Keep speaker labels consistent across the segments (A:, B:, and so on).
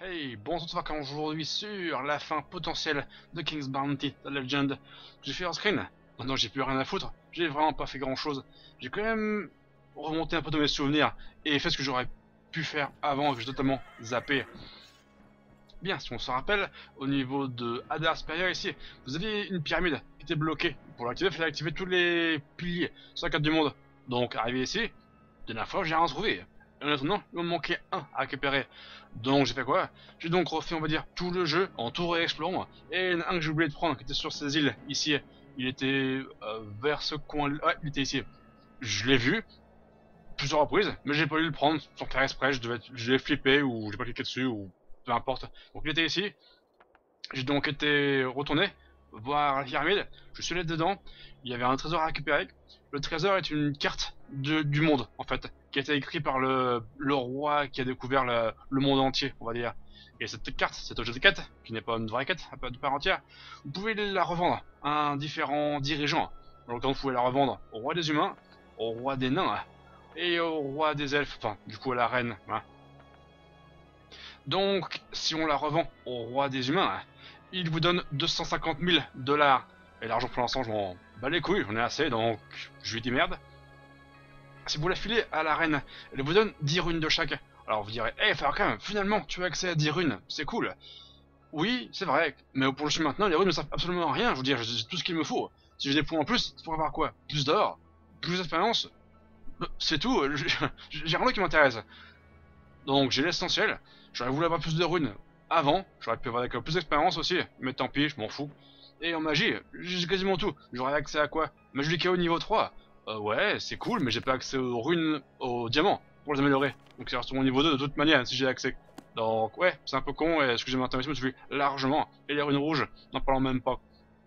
A: Hey, bon, on se retrouve aujourd'hui sur la fin potentielle de King's Bounty, The Legend. J'ai fait hors-screen, maintenant j'ai plus rien à foutre, j'ai vraiment pas fait grand-chose. J'ai quand même remonté un peu de mes souvenirs et fait ce que j'aurais pu faire avant que j'ai totalement zappé. Bien, si on se rappelle, au niveau de Hadar Superior ici, vous aviez une pyramide qui était bloquée. Pour l'activer, il fallait activer tous les piliers sur la carte du monde. Donc, arrivé ici, la dernière fois, j'ai rien trouvé. Et en attendant, il me manquait un à récupérer. Donc j'ai fait quoi? J'ai donc refait, on va dire, tout le jeu en tout réexplorant. Et il y en a un que j'ai oublié de prendre, qui était sur ces îles, ici. Il était vers ce coin... Ouais, il était ici. Je l'ai vu, plusieurs reprises, mais j'ai pas eu le prendre sans faire exprès. Je l'ai flippé, ou j'ai pas cliqué dessus, ou peu importe. Donc il était ici. J'ai donc été retourné voir la pyramide. Je suis allé dedans. Il y avait un trésor à récupérer. Le trésor est une carte du monde, en fait, qui a été écrite par le roi qui a découvert le monde entier, on va dire. Et cette carte, cet objet de quête, qui n'est pas une vraie quête, de part entière, vous pouvez la revendre à un différent dirigeant. Dans le temps, vous pouvez la revendre au roi des humains, au roi des nains, et au roi des elfes, enfin, du coup à la reine. Hein. Donc, si on la revend au roi des humains, il vous donne 250 000 dollars. Et l'argent pour l'instant, je m'en bats les couilles, j'en ai assez, donc je lui dis merde. Si vous la filez à la reine, elle vous donne 10 runes de chaque. Alors vous direz, hey Farrakhan, finalement tu as accès à 10 runes, c'est cool. Oui, c'est vrai, mais pour le jeu maintenant, les runes ne servent absolument à rien, je veux dire, j'ai tout ce qu'il me faut. Si j'ai des points en plus, c'est pour avoir quoi? Plus d'or? Plus d'expérience? C'est tout, j'ai rien qui m'intéresse. Donc j'ai l'essentiel, j'aurais voulu avoir plus de runes avant, j'aurais pu avoir plus d'expérience aussi, mais tant pis, je m'en fous. Et en magie, j'ai quasiment tout, j'aurais accès à quoi? Magie du chaos niveau 3. Ouais, c'est cool, mais j'ai pas accès aux runes, aux diamants, pour les améliorer. Donc c'est reste mon niveau 2 de toute manière, si j'ai accès. Donc ouais, c'est un peu con, et ce que j'ai maintenant ici me suffit largement. Et les runes rouges, n'en parlons même pas.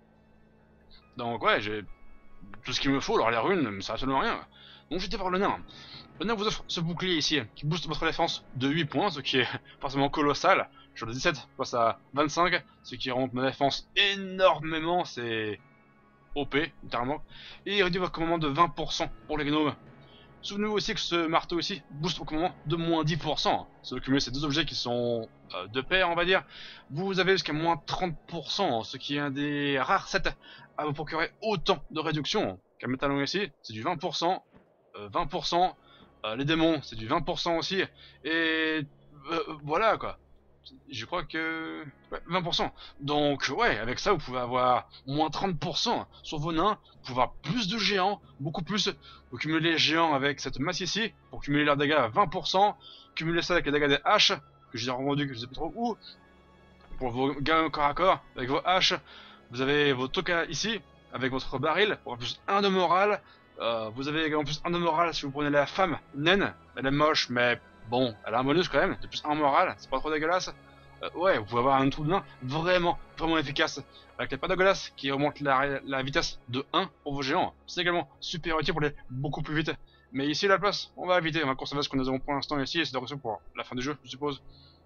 A: Donc ouais, j'ai tout ce qu'il me faut, alors les runes, ça sert absolument rien. Donc j'étais voir le nain. Le nain vous offre ce bouclier ici, qui booste votre défense de 8 points, ce qui est forcément colossal. Sur le 17, passe à 25, ce qui remonte ma défense énormément, c'est OP, littéralement. Et il réduit votre commandement de 20% pour les gnomes. Souvenez-vous aussi que ce marteau ici booste votre commandement de moins 10%. Si vous cumulez ces deux objets qui sont de pair, on va dire, vous avez jusqu'à moins 30%, ce qui est un des rares sets à vous procurer autant de réduction. Comme le talon ici, c'est du 20%, 20%, les démons, c'est du 20% aussi, et voilà quoi. Je crois que... Ouais, 20%. Donc ouais, avec ça vous pouvez avoir moins 30% sur vos nains, vous pouvez avoir plus de géants, beaucoup plus. Vous cumulez les géants avec cette masse ici, pour cumuler leurs dégâts à 20%, cumuler ça avec les dégâts des haches, que j'ai revendu, que je sais pas trop où, pour vos gars corps à corps, avec vos haches, vous avez vos tokas ici, avec votre baril, pour plus 1 de morale, vous avez également plus 1 de morale si vous prenez la femme naine, elle est moche mais bon, elle a un bonus quand même, de plus 1 morale, c'est pas trop dégueulasse. Ouais, vous pouvez avoir un trou de nain vraiment, vraiment efficace. Avec les pas de glace qui remonte la vitesse de 1 pour vos géants. C'est également super utile pour aller beaucoup plus vite. Mais ici, la place, on va éviter, on va conserver ce que nous avons pour l'instant ici, et c'est de pour la fin du jeu, je suppose.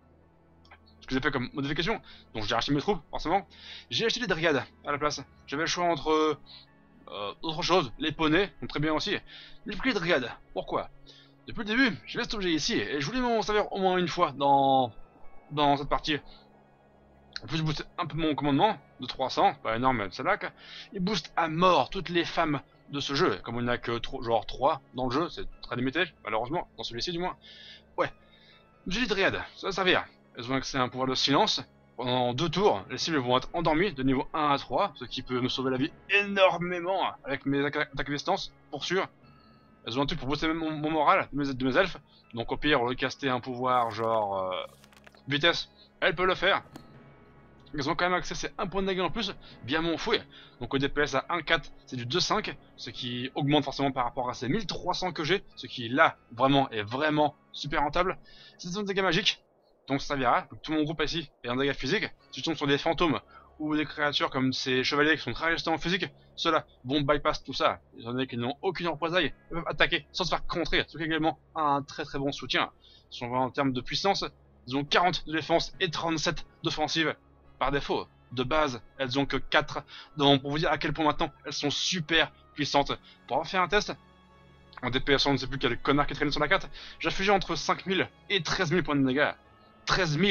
A: Ce que j'ai fait comme modification. Donc j'ai racheté mes troupes, forcément. J'ai acheté des dryades à la place. J'avais le choix entre autre chose, les poneys, donc très bien aussi. Mais j'ai pris les dryades. Pourquoi? Depuis le début, j'ai cet objet ici, et je voulais m'en servir au moins une fois dans cette partie. En plus, booster un peu mon commandement de 300, pas énorme, c'est là. Il booste à mort toutes les femmes de ce jeu. Comme on n'a que genre 3 dans le jeu, c'est très limité, malheureusement, dans celui-ci du moins. Ouais, j'ai des dryades, ça va servir. Elles ont accès à un pouvoir de silence. Pendant 2 tours, les cibles vont être endormies de niveau 1 à 3, ce qui peut me sauver la vie énormément avec mes attaques à distance, pour sûr. Elles ont un truc pour booster mon moral de mes elfes. Donc au pire, on caster un pouvoir genre vitesse, elles peuvent le faire. Elles ont quand même accès à un point de dégâts en plus via mon fouet. Donc au DPS à 1,4 c'est du 2,5, ce qui augmente forcément par rapport à ces 1300 que j'ai, ce qui là vraiment est vraiment super rentable. C'est des dégâts magiques, donc ça servira. Donc, tout mon groupe ici est un dégât physique. Si je tombe sur des fantômes ou des créatures comme ces chevaliers qui sont très résistants en physique, ceux-là vont bypass tout ça. Étant donné qu'ils n'ont aucune représailles, ils peuvent attaquer sans se faire contrer, ce qui est également un très très bon soutien. Si on va en termes de puissance, ils ont 40 de défense et 37 d'offensive. Par défaut, de base, elles ont que 4. Donc pour vous dire à quel point maintenant elles sont super puissantes. Pour avoir fait un test, en DPS on ne sait plus quel connard qui traîne sur la carte, j'ai infligé entre 5000 et 13 000 points de dégâts. 13 000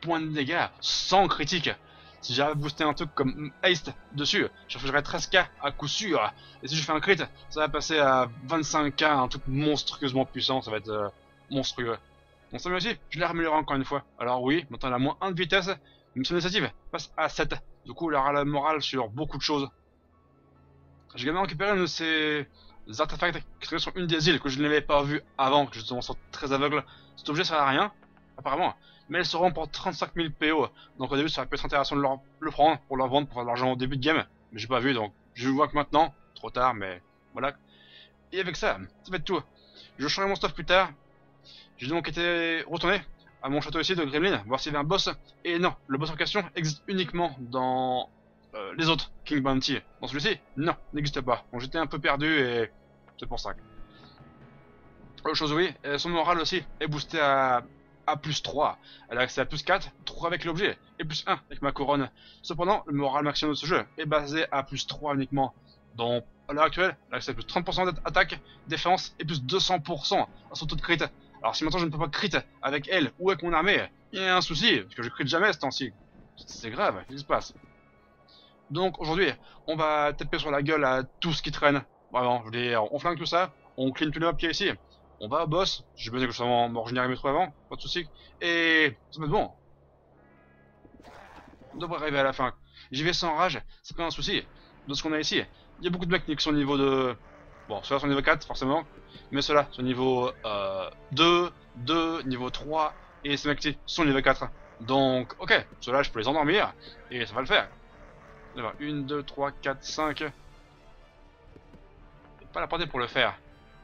A: points de dégâts sans critique. Si j'arrive à booster un truc comme Haste dessus, je ferai 13k à coup sûr. Et si je fais un crit, ça va passer à 25k, un truc monstrueusement puissant, ça va être monstrueux. Mon stamina aussi, je l'ai amélioré encore une fois. Alors oui, maintenant elle a moins 1 de vitesse, mais son initiative passe à 7. Du coup, elle aura la morale sur beaucoup de choses. J'ai également récupéré une de ces artefacts qui se sur une des îles que je n'avais pas vu avant, que je suis très aveugle. Cet objet sert à rien, apparemment, mais elle se rend pour 35 000 PO. Donc au début, ça aurait pu être intéressant de le prendre pour le vendre pour faire de l'argent au début de game, mais j'ai pas vu, donc je le vois que maintenant, trop tard, mais voilà. Et avec ça va être tout. Je changerai mon stuff plus tard. J'ai donc été retourné à mon château ici de Gremlin, voir s'il y avait un boss. Et non, le boss en question existe uniquement dans les autres King Bounty. Dans celui-ci, non, n'existe pas. Donc j'étais un peu perdu et c'est pour ça. Autre chose, oui, son moral aussi est boosté à plus 3. Elle a accès à plus 4, 3 avec l'objet, et plus 1 avec ma couronne. Cependant, le moral maximum de ce jeu est basé à plus 3 uniquement. Donc, à l'heure actuelle, elle a accès à plus 30% d'attaque, défense, et plus 200% à son taux de crit. Alors si maintenant je ne peux pas crit avec elle ou avec mon armée, il y a un souci, parce que je crit jamais ce temps-ci. C'est grave, qu'est-ce qui se passe? Donc aujourd'hui, on va taper sur la gueule à tout ce qui traîne. Vraiment, je veux dire, on flingue tout ça, on clean tous les mobs qui est ici. On va au boss, j'ai besoin que je sois me régénérer mes trous avant, pas de soucis. Et ça va être bon. On devrait arriver à la fin. J'y vais sans rage, c'est pas un souci. De ce qu'on a ici, il y a beaucoup de mecs qui sont niveau de... Bon, ceux-là sont niveau 4 forcément, mais ceux-là sont niveau 2, niveau 3, et ces mecs-ci sont niveau 4. Donc, ok, ceux-là je peux les endormir, et ça va le faire. 1, 2, 3, 4, 5. Pas la portée pour le faire.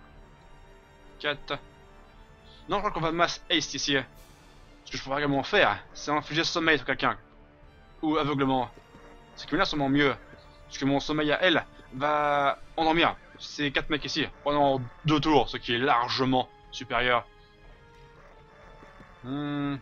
A: 4. Non, je crois qu'on va mass haste ici. Ce que je pourrais également faire, c'est infliger sommeil sur quelqu'un. Ou aveuglement. Ce qui est là sûrement mieux. Parce que mon sommeil à elle va endormir ces 4 mecs ici pendant 2 tours, ce qui est largement supérieur. Ouais,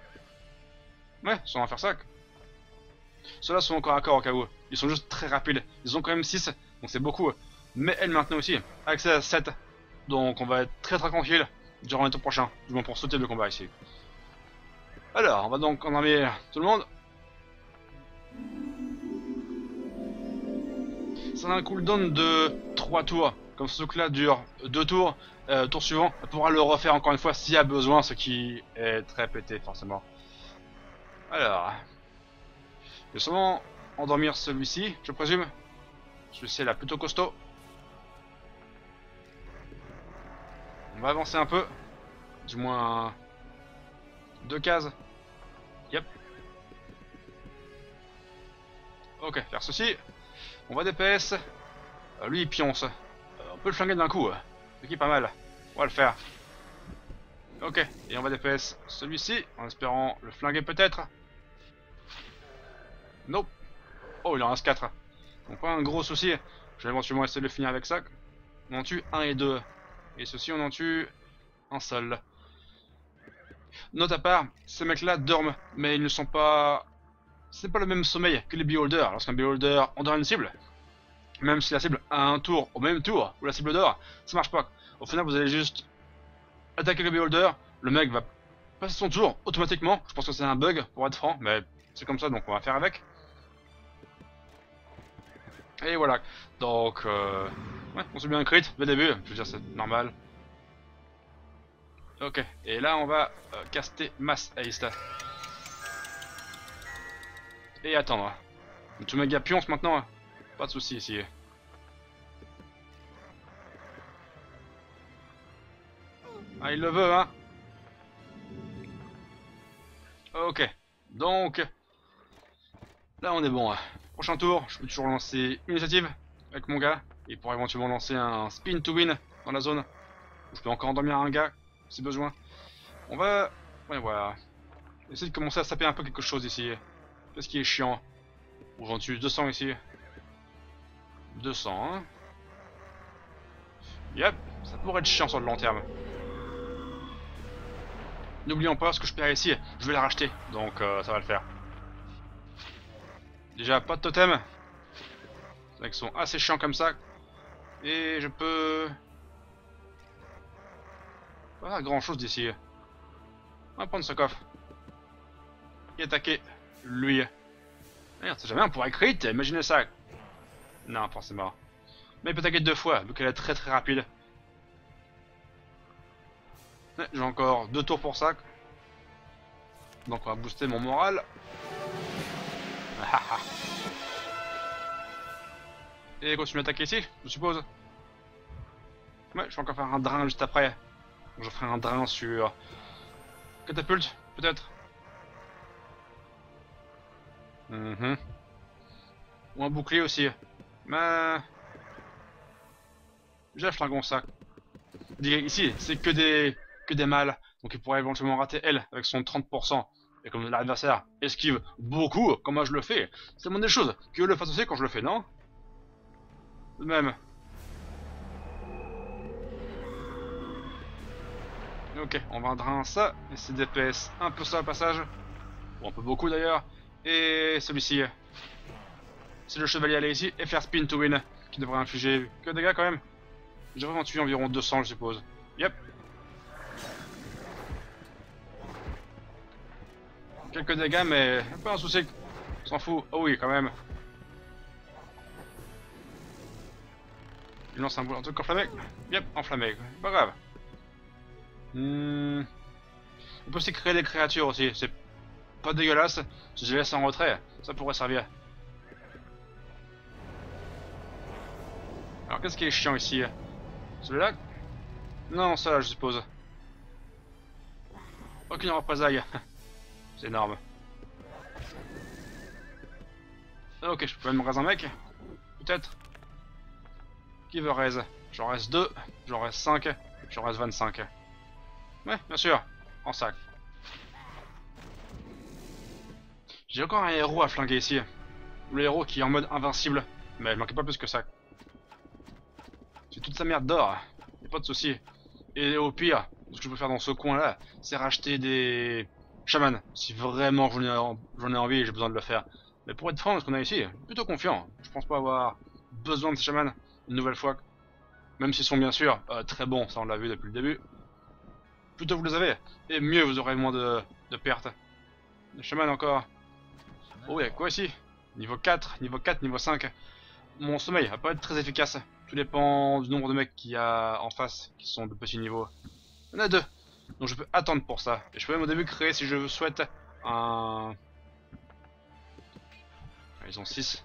A: ça va faire ça. Ceux-là sont encore à corps au cas où. Ils sont juste très rapides. Ils ont quand même 6, donc c'est beaucoup. Mais elle maintenant aussi, accès à 7. Donc on va être très tranquille durant les tours prochains. Du moins pour sauter le combat ici. Alors, on va donc endormir tout le monde. Ça a un cooldown de 3 tours. Comme ce truc là dure 2 tours, tour suivant, elle pourra le refaire encore une fois s'il y a besoin, ce qui est très pété forcément. Alors, je vais sûrement endormir celui-ci, je présume. Celui-ci est là plutôt costaud. On va avancer un peu. Du moins 2 cases. Yep. Ok, faire ceci. On va DPS. Lui il pionce. On peut le flinguer d'un coup. Ce qui est pas mal. On va le faire. Ok, et on va DPS celui-ci, en espérant le flinguer peut-être. Nope. Oh, il en reste 4. Donc pas un gros souci. Je vais éventuellement essayer de le finir avec ça. On en tue 1 et 2. Et ceci on en tue un seul. Note à part, ces mecs-là dorment, mais ils ne sont pas... C'est pas le même sommeil que les beholders. Lorsqu'un beholder endort une cible, même si la cible a un tour au même tour où la cible dort, ça marche pas. Au final, vous allez juste attaquer le beholder, le mec va passer son tour automatiquement. Je pense que c'est un bug pour être franc, mais c'est comme ça, donc on va faire avec. Et voilà. Donc, ouais, on s'est bien un crit dès le début. Je veux dire, c'est normal. Ok, et là on va caster Mass Haste. Et attendre. Tout méga pionce maintenant. Pas de soucis ici. Ah, il le veut, hein. Ok, donc là on est bon. Prochain tour, je peux toujours lancer une initiative avec mon gars. Et pour éventuellement lancer un spin to win dans la zone. Je peux encore endormir un gars si besoin. On va... Ouais, voilà. Essayer de commencer à saper un peu quelque chose ici. Qu'est-ce qui est chiant? Bon, j'en tue 200 ici. 200, hein. Yep, ça pourrait être chiant sur le long terme. N'oublions pas ce que je perds ici, je vais la racheter, donc ça va le faire. Déjà, pas de totem. C'est vrai qu'ils sont assez chiants comme ça. Et je peux... Pas grand chose d'ici. On va prendre ce coffre. et attaquer lui. Merde, c'est jamais on pourrait crit, imaginez ça. Non, forcément. Mais il peut attaquer 2 fois, vu qu'elle est très très rapide. Ouais, j'ai encore 2 tours pour ça. Donc on va booster mon moral. Et continue d'attaquer ici, je suppose. Ouais, je vais encore faire un drain juste après. Je ferai un drain sur catapulte, peut-être. Ou un bouclier aussi. Mais... j'ai un flingon ça. Ici, c'est que des mâles. Donc il pourrait éventuellement rater elle avec son 30%. Et comme l'adversaire esquive beaucoup, comme moi je le fais, c'est le des choses. Que le fasse aussi quand je le fais, non? De même. Ok, on va drain ça. Et c'est DPS un peu ça au passage. Ou un peu beaucoup d'ailleurs. Et celui-ci. C'est le chevalier aller ici et faire spin to win. Qui devrait infliger que des dégâts quand même. Je devrais en tuer environ 200 je suppose. Yep. Quelques dégâts mais pas un souci. On s'en fout. Oh oui quand même. Il lance un truc enflammé. Yep, enflammé. Pas grave. On peut aussi créer des créatures aussi. C'est pas dégueulasse. Si je les laisse en retrait, ça pourrait servir. Alors qu'est-ce qui est chiant ici? Celui-là? Non, ça je suppose. Aucune représailles. C'est énorme. Ok, je peux même raise un mec. Peut-être. Qui veut raise? J'en reste 2, j'en reste 5, j'en reste 25. Ouais, bien sûr. En sac. J'ai encore un héros à flinguer ici. Le héros qui est en mode invincible. Mais il manquait pas plus que ça. J'ai toute sa merde d'or. Y'a pas de souci. Et au pire, ce que je peux faire dans ce coin là, c'est racheter des chamans. Si vraiment j'en ai envie et j'ai besoin de le faire. Mais pour être franc, ce qu'on a ici, plutôt confiant. Je pense pas avoir besoin de ces chamans une nouvelle fois. Même s'ils sont bien sûr très bons, ça on l'a vu depuis le début. Plutôt vous les avez, et mieux vous aurez moins de pertes. Le chaman encore. Oh y'a quoi ici? Niveau 4, niveau 4, niveau 5. Mon sommeil va pas être très efficace. Tout dépend du nombre de mecs qu'il y a en face qui sont de petits niveaux. Il y en a 2. Donc je peux attendre pour ça. Et je peux même au début créer si je souhaite un... Ils ont 6.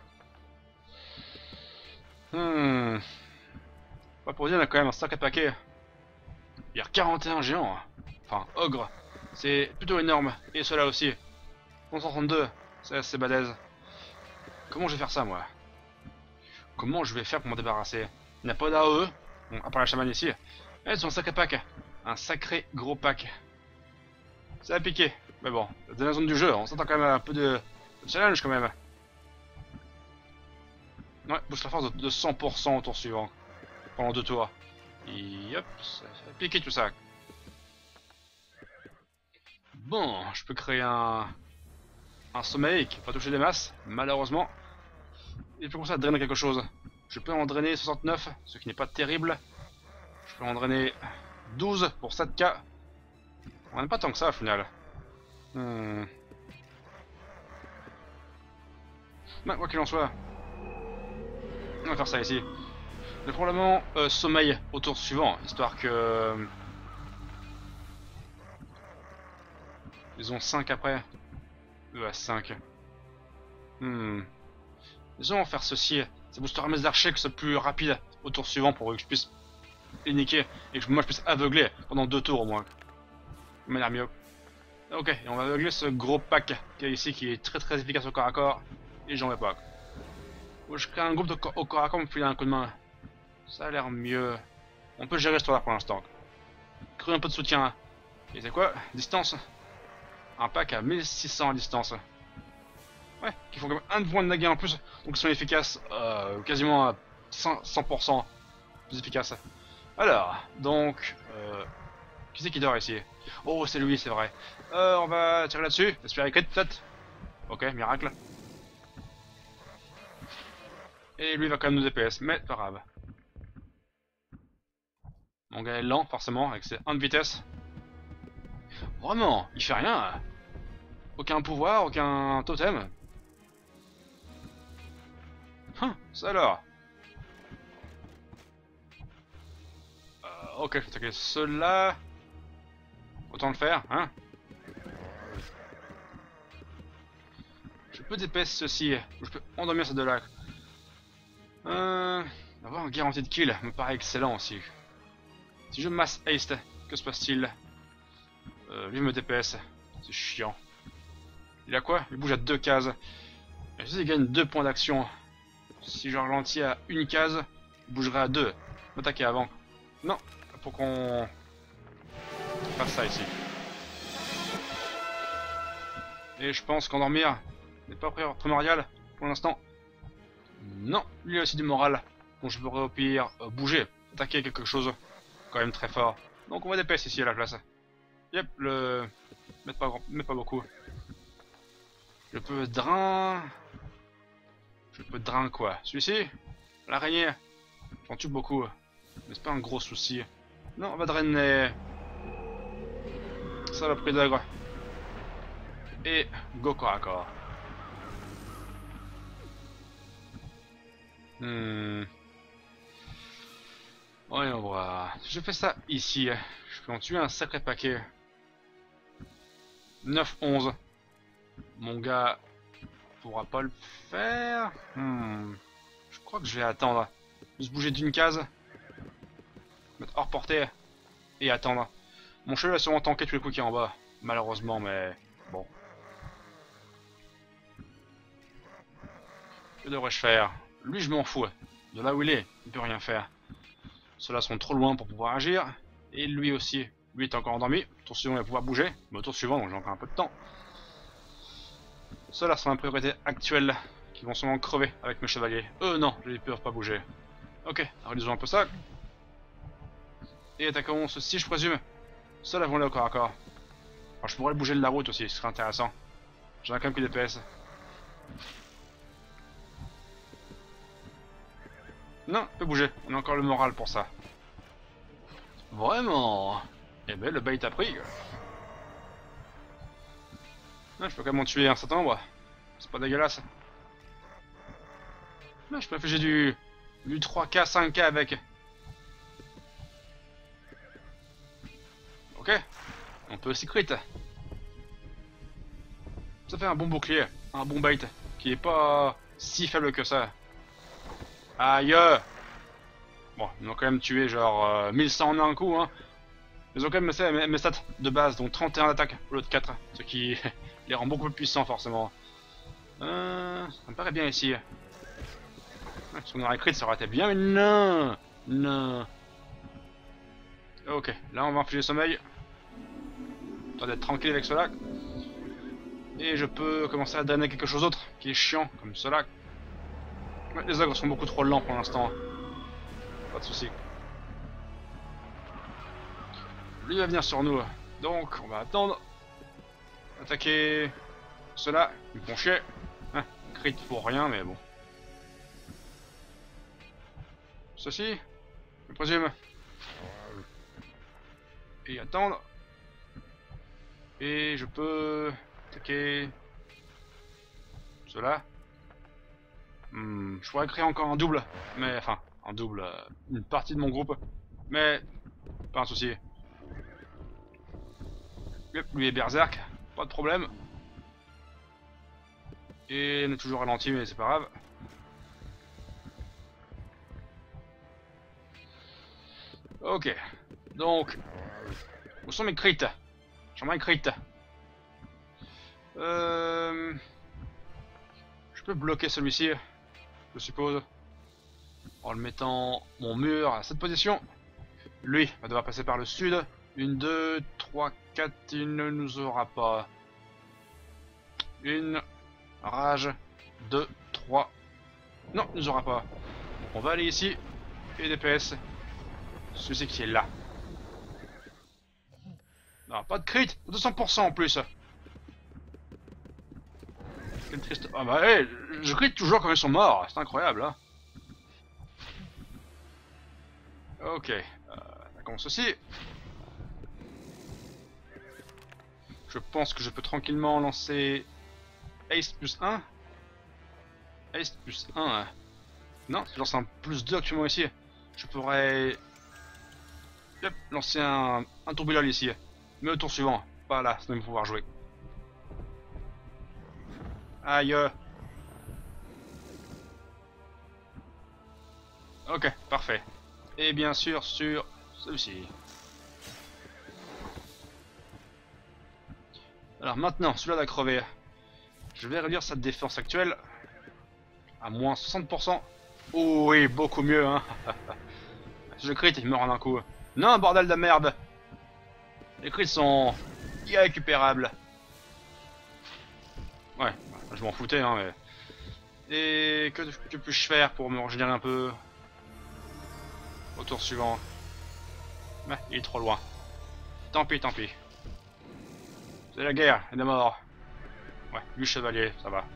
A: Pas pour dire, on a quand même un sacré paquet. Il y a 41 géants. Enfin, ogres. C'est plutôt énorme. Et cela aussi. 132. C'est assez balèze. Comment je vais faire ça, moi? Comment je vais faire pour m'en débarrasser? Il n'y a pas d'AOE. Bon, à part la chamane ici. Elles ont un sacré pack. Un sacré gros pack. Ça a piqué. Mais bon, dans la zone du jeu, on s'entend quand même un peu de challenge quand même. Ouais, booste la force de 100% au tour suivant. Pendant 2 tours. Et hop, ça a piqué tout ça. Bon, je peux créer un sommeil qui va pas toucher des masses, malheureusement. Il faut commencer à drainer quelque chose. Je peux en drainer 69, ce qui n'est pas terrible. Je peux en drainer 12 pour 7k. On n'a pas tant que ça au final. Bah, quoi qu'il en soit, on va faire ça ici. Mais probablement sommeil au tour suivant, histoire que... Ils ont 5 après. Eux à 5. Disons, on va faire ceci. Ça boostera mes archers que ce soit plus rapide au tour suivant pour que je puisse les niquer et que moi je puisse aveugler pendant 2 tours au moins. Ça m'a l'air mieux. Ok, et on va aveugler ce gros pack qui est ici qui est très très efficace au corps à corps et j'en vais pas. Je crée un groupe au corps à corps pour me filer un coup de main. Ça a l'air mieux. On peut gérer ce tour là pour l'instant. Créer un peu de soutien. Et c'est quoi? Distance. Un pack à 1600 à distance. Ouais, qui font quand même un point de dégâts en plus, donc ils sont efficaces quasiment à 100% plus efficaces. Alors, donc, qui c'est qui dort ici? Oh, c'est lui, c'est vrai. On va tirer là-dessus, espérer crit peut-être. Ok, miracle. Et lui va quand même nous DPS, mais pas grave. Mon gars est lent, forcément, avec ses 1 de vitesse. Vraiment, il fait rien. Aucun pouvoir, aucun totem. Ça alors. Ok, je vais attaquer ceux-là. Autant le faire, hein. Je peux dépaisser ceci. Ou je peux endormir ces deux-là. Avoir un garantie de kill me paraît excellent aussi. Si je mass haste, que se passe-t-il? Lui me DPS. C'est chiant. Il a quoi? Il bouge à 2 cases. Et je sais qu'il gagne 2 points d'action. Si je ralentis à une case, il bougerait à 2. M'attaquer avant. Non, faut qu'on fasse ça ici. Et je pense qu'endormir n'est pas primordial pour l'instant. Non, lui a aussi du moral. Donc je pourrais au pire bouger, attaquer quelque chose quand même très fort. Donc on va DPS ici à la place. Yep, le... mais pas beaucoup. Je peux drain... Je peux drain quoi? Celui-ci? L'araignée? J'en tue beaucoup. Mais c'est pas un gros souci. Non, on va drainer... Saloperie d'ogre. Et go corps à corps. Voyons voir. Si je fais ça ici, je peux en tuer un sacré paquet. 9-11. Mon gars pourra pas le faire. Je crois que je vais attendre. Juste bouger d'une case. Mettre hors portée. Et attendre. Mon cheval va sûrement tanker tous les coups qui est en bas. Malheureusement, mais bon. Que devrais-je faire? Lui, je m'en fous. De là où il est, il peut rien faire. Ceux-là sont trop loin pour pouvoir agir. Et lui aussi. Lui est encore endormi. Tour suivant, il va pouvoir bouger. Mais au tour suivant, donc j'ai encore un peu de temps. Ceux-là sont ma priorité actuelle. Qui vont sûrement crever avec mes chevaliers. Eux, non, ils ne peuvent pas bouger. Ok, réduisons un peu ça. Et attaquons ceux-ci, je présume. Ceux-là vont aller au corps à corps. Alors, je pourrais bouger de la route aussi, ce serait intéressant. J'en ai quand même que des PS. Non, il peut bouger. On a encore le moral pour ça. Vraiment? Eh ben, le bait a pris. Ah, je peux quand même en tuer un certain nombre. C'est pas dégueulasse. Ah, je peux faire du 3K, 5K avec. Ok. On peut aussi crit. Ça fait un bon bouclier. Un bon bait. Qui est pas si faible que ça. Aïe. Bon, ils ont quand même tué genre 1100 en un coup, hein. Ils ont quand même mes stats de base, donc 31 d'attaque au lieu de 4. Ce qui les rend beaucoup plus puissants, forcément. Ça me paraît bien ici. Ouais, si on aurait crit, ça aurait été bien, mais non. Non. Ok, là on va infliger sommeil. Histoire d'être tranquille avec cela. Et je peux commencer à drainer quelque chose d'autre qui est chiant, comme cela. Ouais, les ogres sont beaucoup trop lents pour l'instant. Pas de soucis. Lui va venir sur nous. Donc on va attendre. Attaquer ceux-là. Ils me font chier. Hein, crit pour rien, mais bon. Ceci, je présume. Et attendre. Et je peux attaquer cela. Je pourrais créer encore un double. Mais enfin, un double. Une partie de mon groupe. Mais pas un souci. Lui est berserk. Pas de problème. Et on est toujours ralenti, mais c'est pas grave. Ok. Donc, où sont mes crits? J'aimerais crit. Je peux bloquer celui-ci, je suppose, en le mettant mon mur à cette position. Lui va devoir passer par le sud. 1, 2, 3, 4, il ne nous aura pas. Une rage, 2, 3. Non, il nous aura pas. On va aller ici et DPS. Celui-ci qui est là. Non, pas de crit, 200% en plus. Quel triste. Ah bah, hey, je crit toujours quand ils sont morts, c'est incroyable, hein. Ok, comme ceci. Je pense que je peux tranquillement lancer Haste plus 1. Haste plus 1. Non, si je lance un plus 2 actuellement ici, je pourrais hop, lancer un tourbillon ici. Mais au tour suivant, pas là, sinon il va pouvoir jouer. Aïe. Ok, parfait. Et bien sûr sur celui-ci. Alors maintenant, celui-là va crever. Je vais réduire sa défense actuelle à moins 60%. Oh oui, beaucoup mieux, hein. Si je crit, il meurt en un coup. Non, bordel de merde. Les crits sont irrécupérables. Ouais, je m'en foutais, hein, mais... Et que puis-je faire pour me régénérer un peu au tour suivant? Ouais, il est trop loin. Tant pis, tant pis. C'est la guerre, il est mort. Ouais, 8 chevaliers, ça va.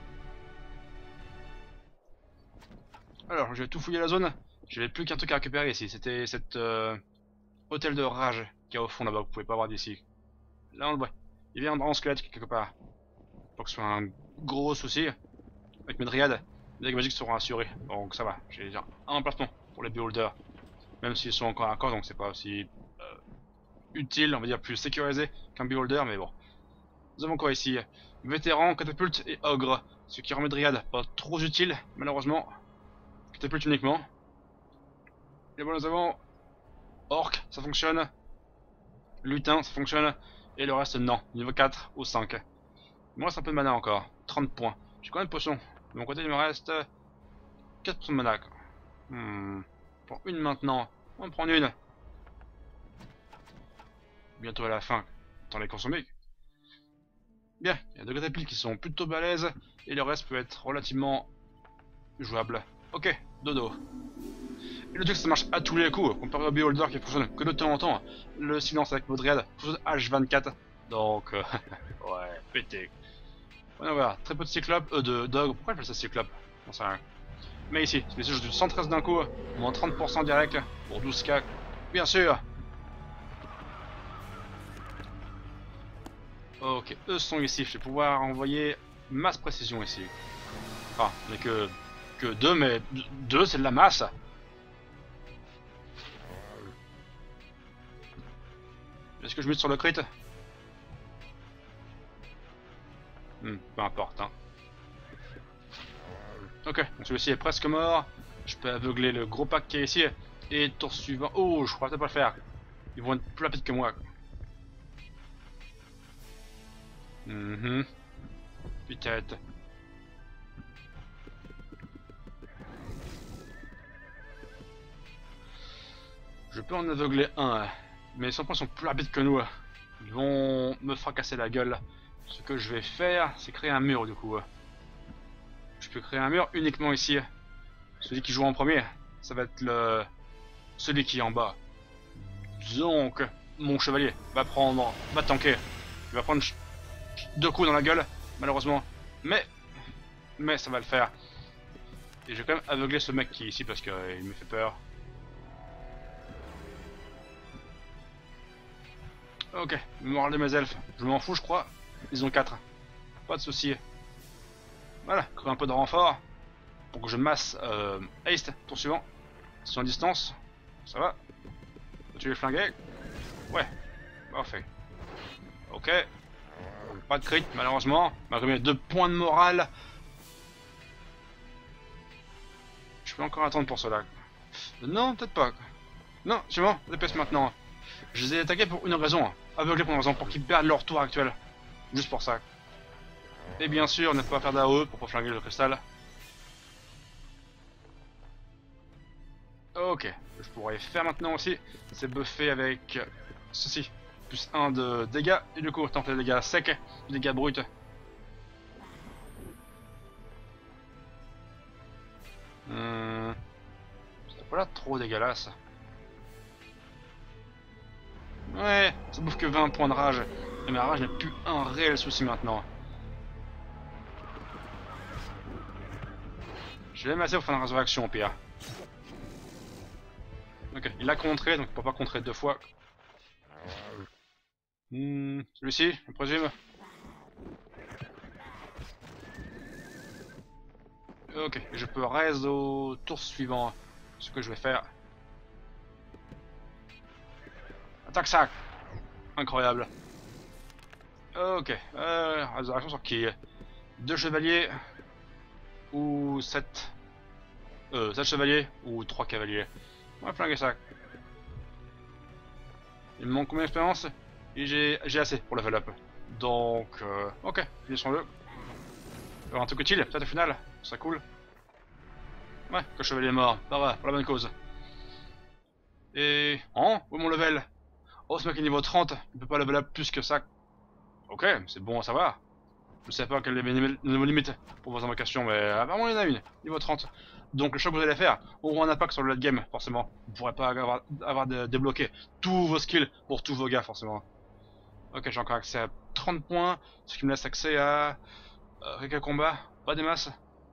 A: Alors, je vais tout fouiller la zone. J'avais plus qu'un truc à récupérer ici. C'était cet hôtel de rage qui est au fond là-bas. Vous pouvez pas voir d'ici. Là, on le voit. Il vient en squelette quelque part. Pour que ce soit un gros souci. Avec mes dryades, les dégâts magiques seront assurés. Donc ça va. J'ai déjà un emplacement pour les beholders. Même s'ils sont encore à corps, donc c'est pas aussi utile, on va dire plus sécurisé qu'un beholder, mais bon. Nous avons quoi ici? Vétéran, catapulte et ogre. Ce qui rend mes dryades pas trop utiles, malheureusement. Catapulte uniquement. Et bon, nous avons orc, ça fonctionne. Lutin, ça fonctionne. Et le reste, non. Niveau 4 ou 5. Il me reste un peu de mana encore. 30 points. J'ai combien de potions? De mon côté, il me reste 4 potions de mana. Pour une maintenant. On va prendre une. Bientôt à la fin. Autant les consommer. Bien, il y a deux catapultes qui sont plutôt balèzes. Et le reste peut être relativement jouable. Ok, dodo. Et le truc, ça marche à tous les coups, comparé au Beholder qui fonctionne que de temps en temps. Le silence avec Modriad fonctionne H24. Donc, ouais, pété. Voilà, très peu de cyclopes, de dog. Pourquoi elle fait ça cyclope? On sait rien. Mais ici, c'est juste du 113 d'un coup, moins 30% direct pour 12k. Bien sûr. Ok, eux sont ici. Je vais pouvoir envoyer masse précision ici. Enfin, mais que deux, mais deux c'est de la masse. Est-ce que je mets sur le crit? Peu importe, hein. Ok, donc celui-ci est presque mort. Je peux aveugler le gros pack qui est ici. Et tour suivant. Oh, je crois peut-être pas le faire. Ils vont être plus rapides que moi. Peut-être. Je peux en aveugler un. Mais les points sont plus rapides que nous. Ils vont me fracasser la gueule. Ce que je vais faire, c'est créer un mur du coup. Je peux créer un mur uniquement ici. Celui qui joue en premier, ça va être celui qui est en bas. Donc, mon chevalier va tanker. Il va prendre 2 coups dans la gueule, malheureusement. Mais ça va le faire. Et je vais quand même aveugler ce mec qui est ici parce qu'il me fait peur. Ok, mémoire de mes elfes. Je m'en fous, je crois. Ils ont 4. Pas de soucis. Voilà, crée un peu de renfort. Pour que je masse haste, tour suivant. Ils sont à distance. Ça va. Tu les flinguer? Ouais, parfait. Ok. Pas de crit, malheureusement. Malgré mes 2 points de morale. Je peux encore attendre pour cela. Non, peut-être pas. Non, c'est bon, dépêche maintenant. Je les ai attaqués pour une raison. Aveuglés pour une raison, pour qu'ils perdent leur tour actuel. Juste pour ça. Et bien sûr, ne pas faire d'AOE pour pas flinguer le cristal. Ok, je pourrais faire maintenant aussi, c'est buffer avec ceci. Plus 1 de dégâts, et du coup, autant faire des dégâts secs, des dégâts bruts. C'est pas là trop dégueulasse. Ouais, ça bouffe que 20 points de rage. Et ma rage n'est plus un réel souci maintenant. Je vais masser pour faire une résurrection au pire. Ok, il a contré, donc il peut pas contrer 2 fois. Celui-ci, je présume. Ok, je peux raise au tour suivant. Ce que je vais faire. Attaque sac. Incroyable. Ok, résurrection sur qui? 2 chevaliers ou 7 7 chevaliers ou 3 cavaliers. On va flinguer ça. Il me manque combien d'expérience? Et j'ai assez pour level up. Donc, ok, finissons-le. Alors, un truc utile, peut-être au final, ce serait cool. Ouais, que le chevalier est mort, ça va, pour la bonne cause. Et... Oh, où est mon level? Oh, ce mec est niveau 30, il peut pas level up plus que ça. Ok, c'est bon à savoir. Je sais pas quelle est mes limites pour vos invocations, mais apparemment il y en a une, niveau 30. Donc le choix que vous allez faire aura un impact sur le late game, forcément. Vous pourrez pas avoir débloqué tous vos skills pour tous vos gars, forcément. Ok, j'ai encore accès à 30 points, ce qui me laisse accès à... quelques combats, pas des masses.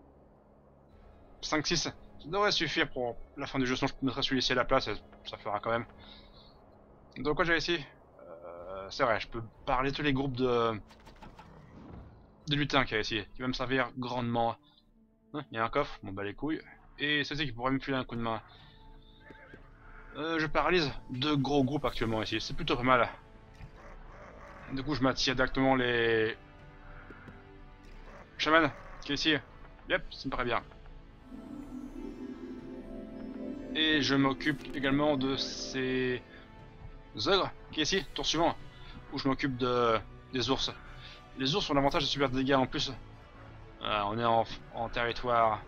A: 5-6, ça devrait suffire pour la fin du jeu, sinon je mettrai celui-ci à la place et ça fera quand même. Donc quoi j'ai ici? C'est vrai, je peux parler de tous les groupes de lutins qu'il y a ici, qui va me servir grandement. Il y a un coffre, bon bah les couilles, et c'est qui pourrait me filer un coup de main. Je paralyse 2 gros groupes actuellement ici, c'est plutôt pas mal. Du coup je m'attire directement les... Shaman, qui est ici. Yep, ça me paraît bien. Et je m'occupe également de ces... ogres, qui est ici, tour suivant, où je m'occupe des ours. Les ours ont l'avantage de subir des dégâts en plus. On est en territoire...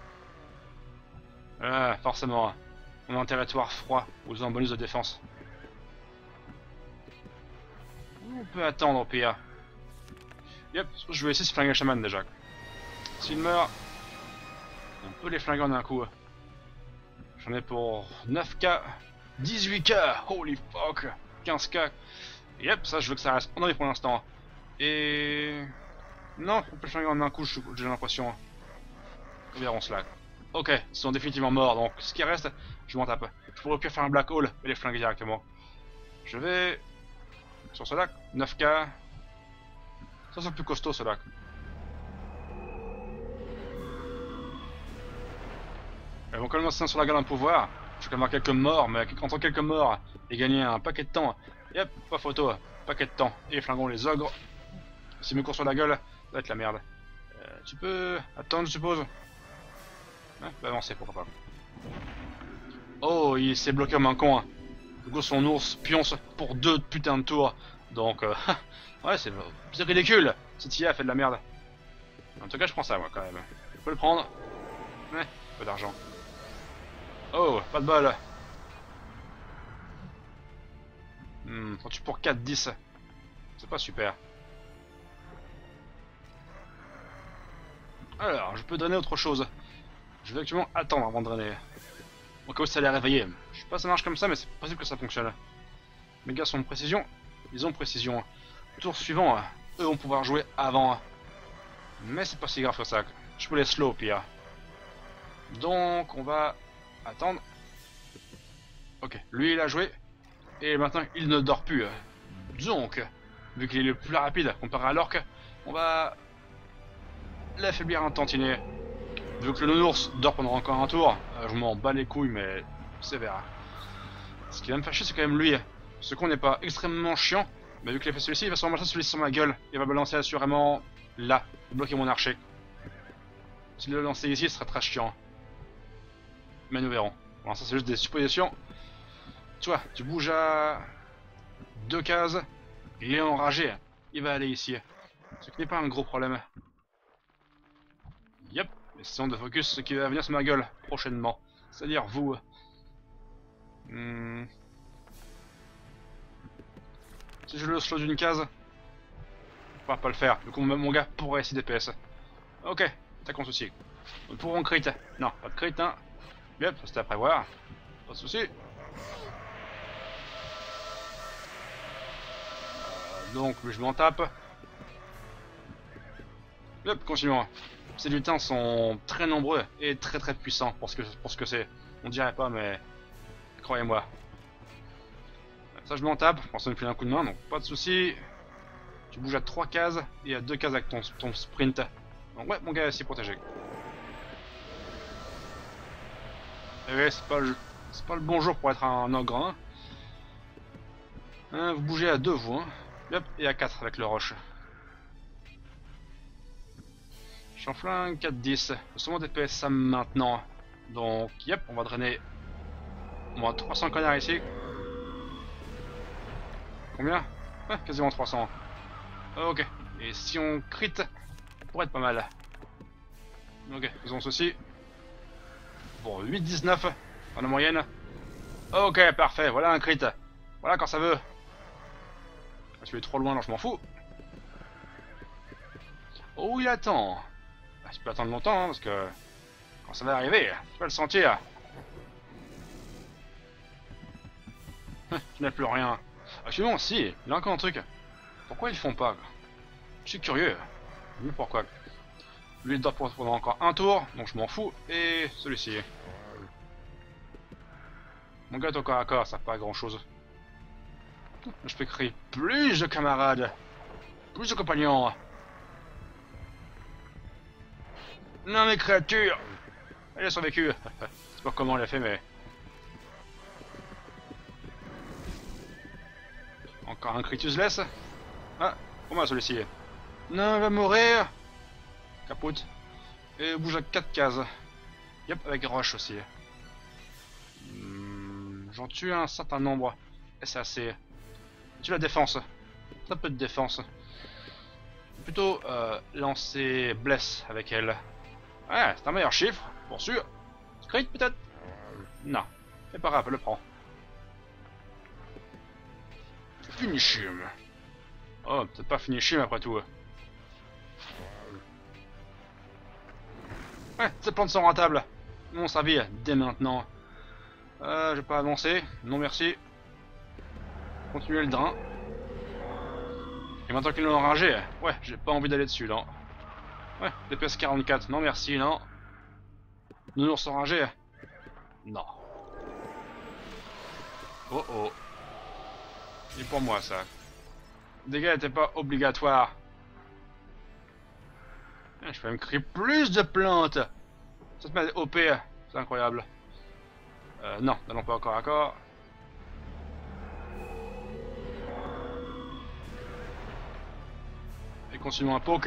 A: forcément. On est en territoire froid, où ils ont un bonus de défense. On peut attendre au pire. Yep, je vais essayer de flinguer le chaman déjà. S'il meurt, on peut les flinguer en un coup. J'en ai pour 9k, 18k, holy fuck, 15k. Yep, ça je veux que ça reste en vie pour l'instant. Et... non, on peut le flinguer en un coup, j'ai l'impression. Verrons cela. Ok, ils sont définitivement morts, donc ce qui reste, je m'en tape. Je pourrais faire un black hole et les flinguer directement. Je vais... sur ce lac, 9k. Ça c'est plus costaud ce lac. Ils vont commencer sur la gueule un pouvoir. Je vais quand même avoir quelques morts, mais entre quelques morts et gagner un paquet de temps. Yep, pas photo, paquet de temps. Et flinguons les ogres. S'ils me courent sur la gueule, ça va être la merde. Tu peux attendre, je suppose. Ouais, bah avancer, pourquoi pas. Oh, il s'est bloqué comme un con. Du coup, son ours pionce pour 2 putains de tours. Donc, ouais, c'est ridicule. Cette IA fait de la merde. En tout cas, je prends ça, moi, quand même. Je peux le prendre. Ouais, peu d'argent. Oh, pas de bol. Quand tu pour 4-10. C'est pas super. Alors, je peux drainer autre chose. Je vais actuellement attendre avant de drainer. Au cas où ça les réveiller. Je sais pas si ça marche comme ça, mais c'est possible que ça fonctionne. Mes gars sont de précision. Ils ont précision. Tour suivant, eux vont pouvoir jouer avant. Mais c'est pas si grave que ça. Je peux les slow au pire. Donc, on va attendre. Ok, lui il a joué. Et maintenant, il ne dort plus. Donc, vu qu'il est le plus rapide comparé à l'orque, on va l'affaiblir un tantinet. Vu que le nounours dort pendant encore un tour, je m'en bats les couilles, mais sévère. Ce qui va me faire chier, c'est quand même lui. Ce con n'est pas extrêmement chiant, mais vu qu'il a fait celui-ci, il va sûrement lancer celui-ci sur ma gueule. Il va me lancer assurément là, bloquer mon archer. S'il le lançait ici, ce serait très chiant. Mais nous verrons. Bon, ça c'est juste des suppositions. Tu vois, tu bouges à 2 cases, il est enragé. Il va aller ici. Ce qui n'est pas un gros problème. Yep. Essayons de focus ce qui va venir sur ma gueule prochainement. C'est-à-dire vous. Si je le slow d'une case, on va pas le faire. Du coup mon gars pourrait 6 DPS. Ok, attaquons ceci. Nous pourrons crit. Non, pas de crit, hein. Yep, c'était à prévoir. Pas de soucis. Donc je m'en tape. Yep, continuons. Ces lutins sont très nombreux et très puissants pour ce que c'est. On dirait pas, mais croyez-moi. Ça je m'en tape, je pense que ça me fait un coup de main, donc pas de soucis. Tu bouges à 3 cases et à 2 cases avec ton sprint. Donc ouais, mon gars est assez protégé. Et ouais, c'est pas le bon jour pour être un ogre, hein. Vous bougez à 2 vous, hein. Yep, et à 4 avec le roche. Chanflingue 4-10. Seulement DPS ça maintenant. Donc, yep, on va drainer au moins 300 connards ici. Combien? Ouais, quasiment 300. Ok, et si on crit, ça pourrait être pas mal. Ok, faisons ceci. Bon, 8-19 dans la moyenne. Ok, parfait, voilà un crit. Voilà quand ça veut. Je suis trop loin, alors je m'en fous. Oh, il attend. Je peux attendre longtemps, hein, parce que quand ça va arriver, tu vas le sentir. Tu n'as plus rien. Actuellement, si, il a encore un truc. Pourquoi ils font pas? Je suis curieux. Mais pourquoi? Lui, il doit prendre encore un tour, donc je m'en fous. Et celui-ci. Mon gars est au corps à corps, ça fait pas grand chose. Je peux créer plus de camarades, plus de compagnons. Non mes créatures, elle a survécu. Je sais pas comment elle a fait, mais encore un critus laisse. Ah, pour moi celui-ci. Non, il va mourir. Capote. Et bouge à 4 cases. Yep, avec roche aussi. J'en tue un certain nombre. Et c'est assez. Tu la défense. Un peu de défense. Plutôt lancer bless avec elle. Ouais, c'est un meilleur chiffre, pour sûr. Crit peut-être? Non. C'est pas grave, elle le prend. Finish him. Oh, peut-être pas finish him après tout. Ouais, ces plantes sont rentables. Mon servir dès maintenant. Je vais pas avancer. Non merci. Continuer le drain. Et maintenant qu'ils l'ont enragé, ouais, j'ai pas envie d'aller dessus, non. Ouais, DPS 44, non merci, non. Nounours enragé? Non. Oh oh. Et pour moi ça. Dégâts n'étaient pas obligatoires. Je peux même créer plus de plantes. Ça te met OP, c'est incroyable. Non, n'allons pas encore à corps. Et continuons un poke.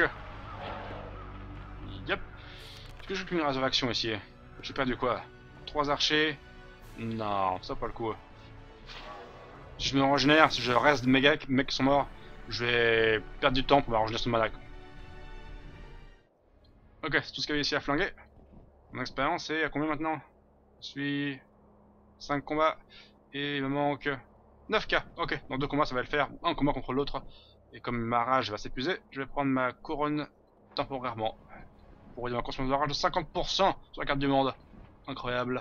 A: Yep. Est-ce que j'ai qu'une résurrection ici? J'ai perdu quoi? 3 archers? Non, ça pas le coup. Si je me régénère, si je reste méga, mecs qui sont morts, je vais perdre du temps pour me régénérer ce mana. Ok, c'est tout ce qu'il y avait ici à flinguer. Mon expérience est à combien maintenant? Je suis 5 combats et il me manque 9k. Ok, dans 2 combats ça va le faire. Un combat contre l'autre. Et comme ma rage va s'épuiser, je vais prendre ma couronne temporairement. Pour réduire ma consommation de rage de 50% sur la carte du monde. Incroyable.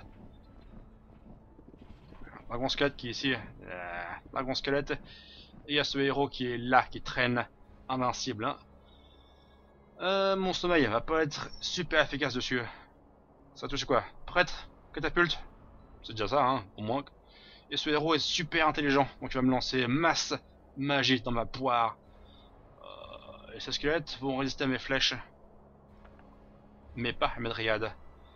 A: Dragon squelette qui est ici. Dragon squelette. Et il y a ce héros qui est là, qui traîne. Invincible. Hein. Mon sommeil va pas être super efficace dessus. Ça touche quoi? Prêtre? Catapulte? C'est déjà ça, hein, au moins. Et ce héros est super intelligent, donc il va me lancer masse magie dans ma poire. Et ces squelettes vont résister à mes flèches. Mais pas à mes dryades.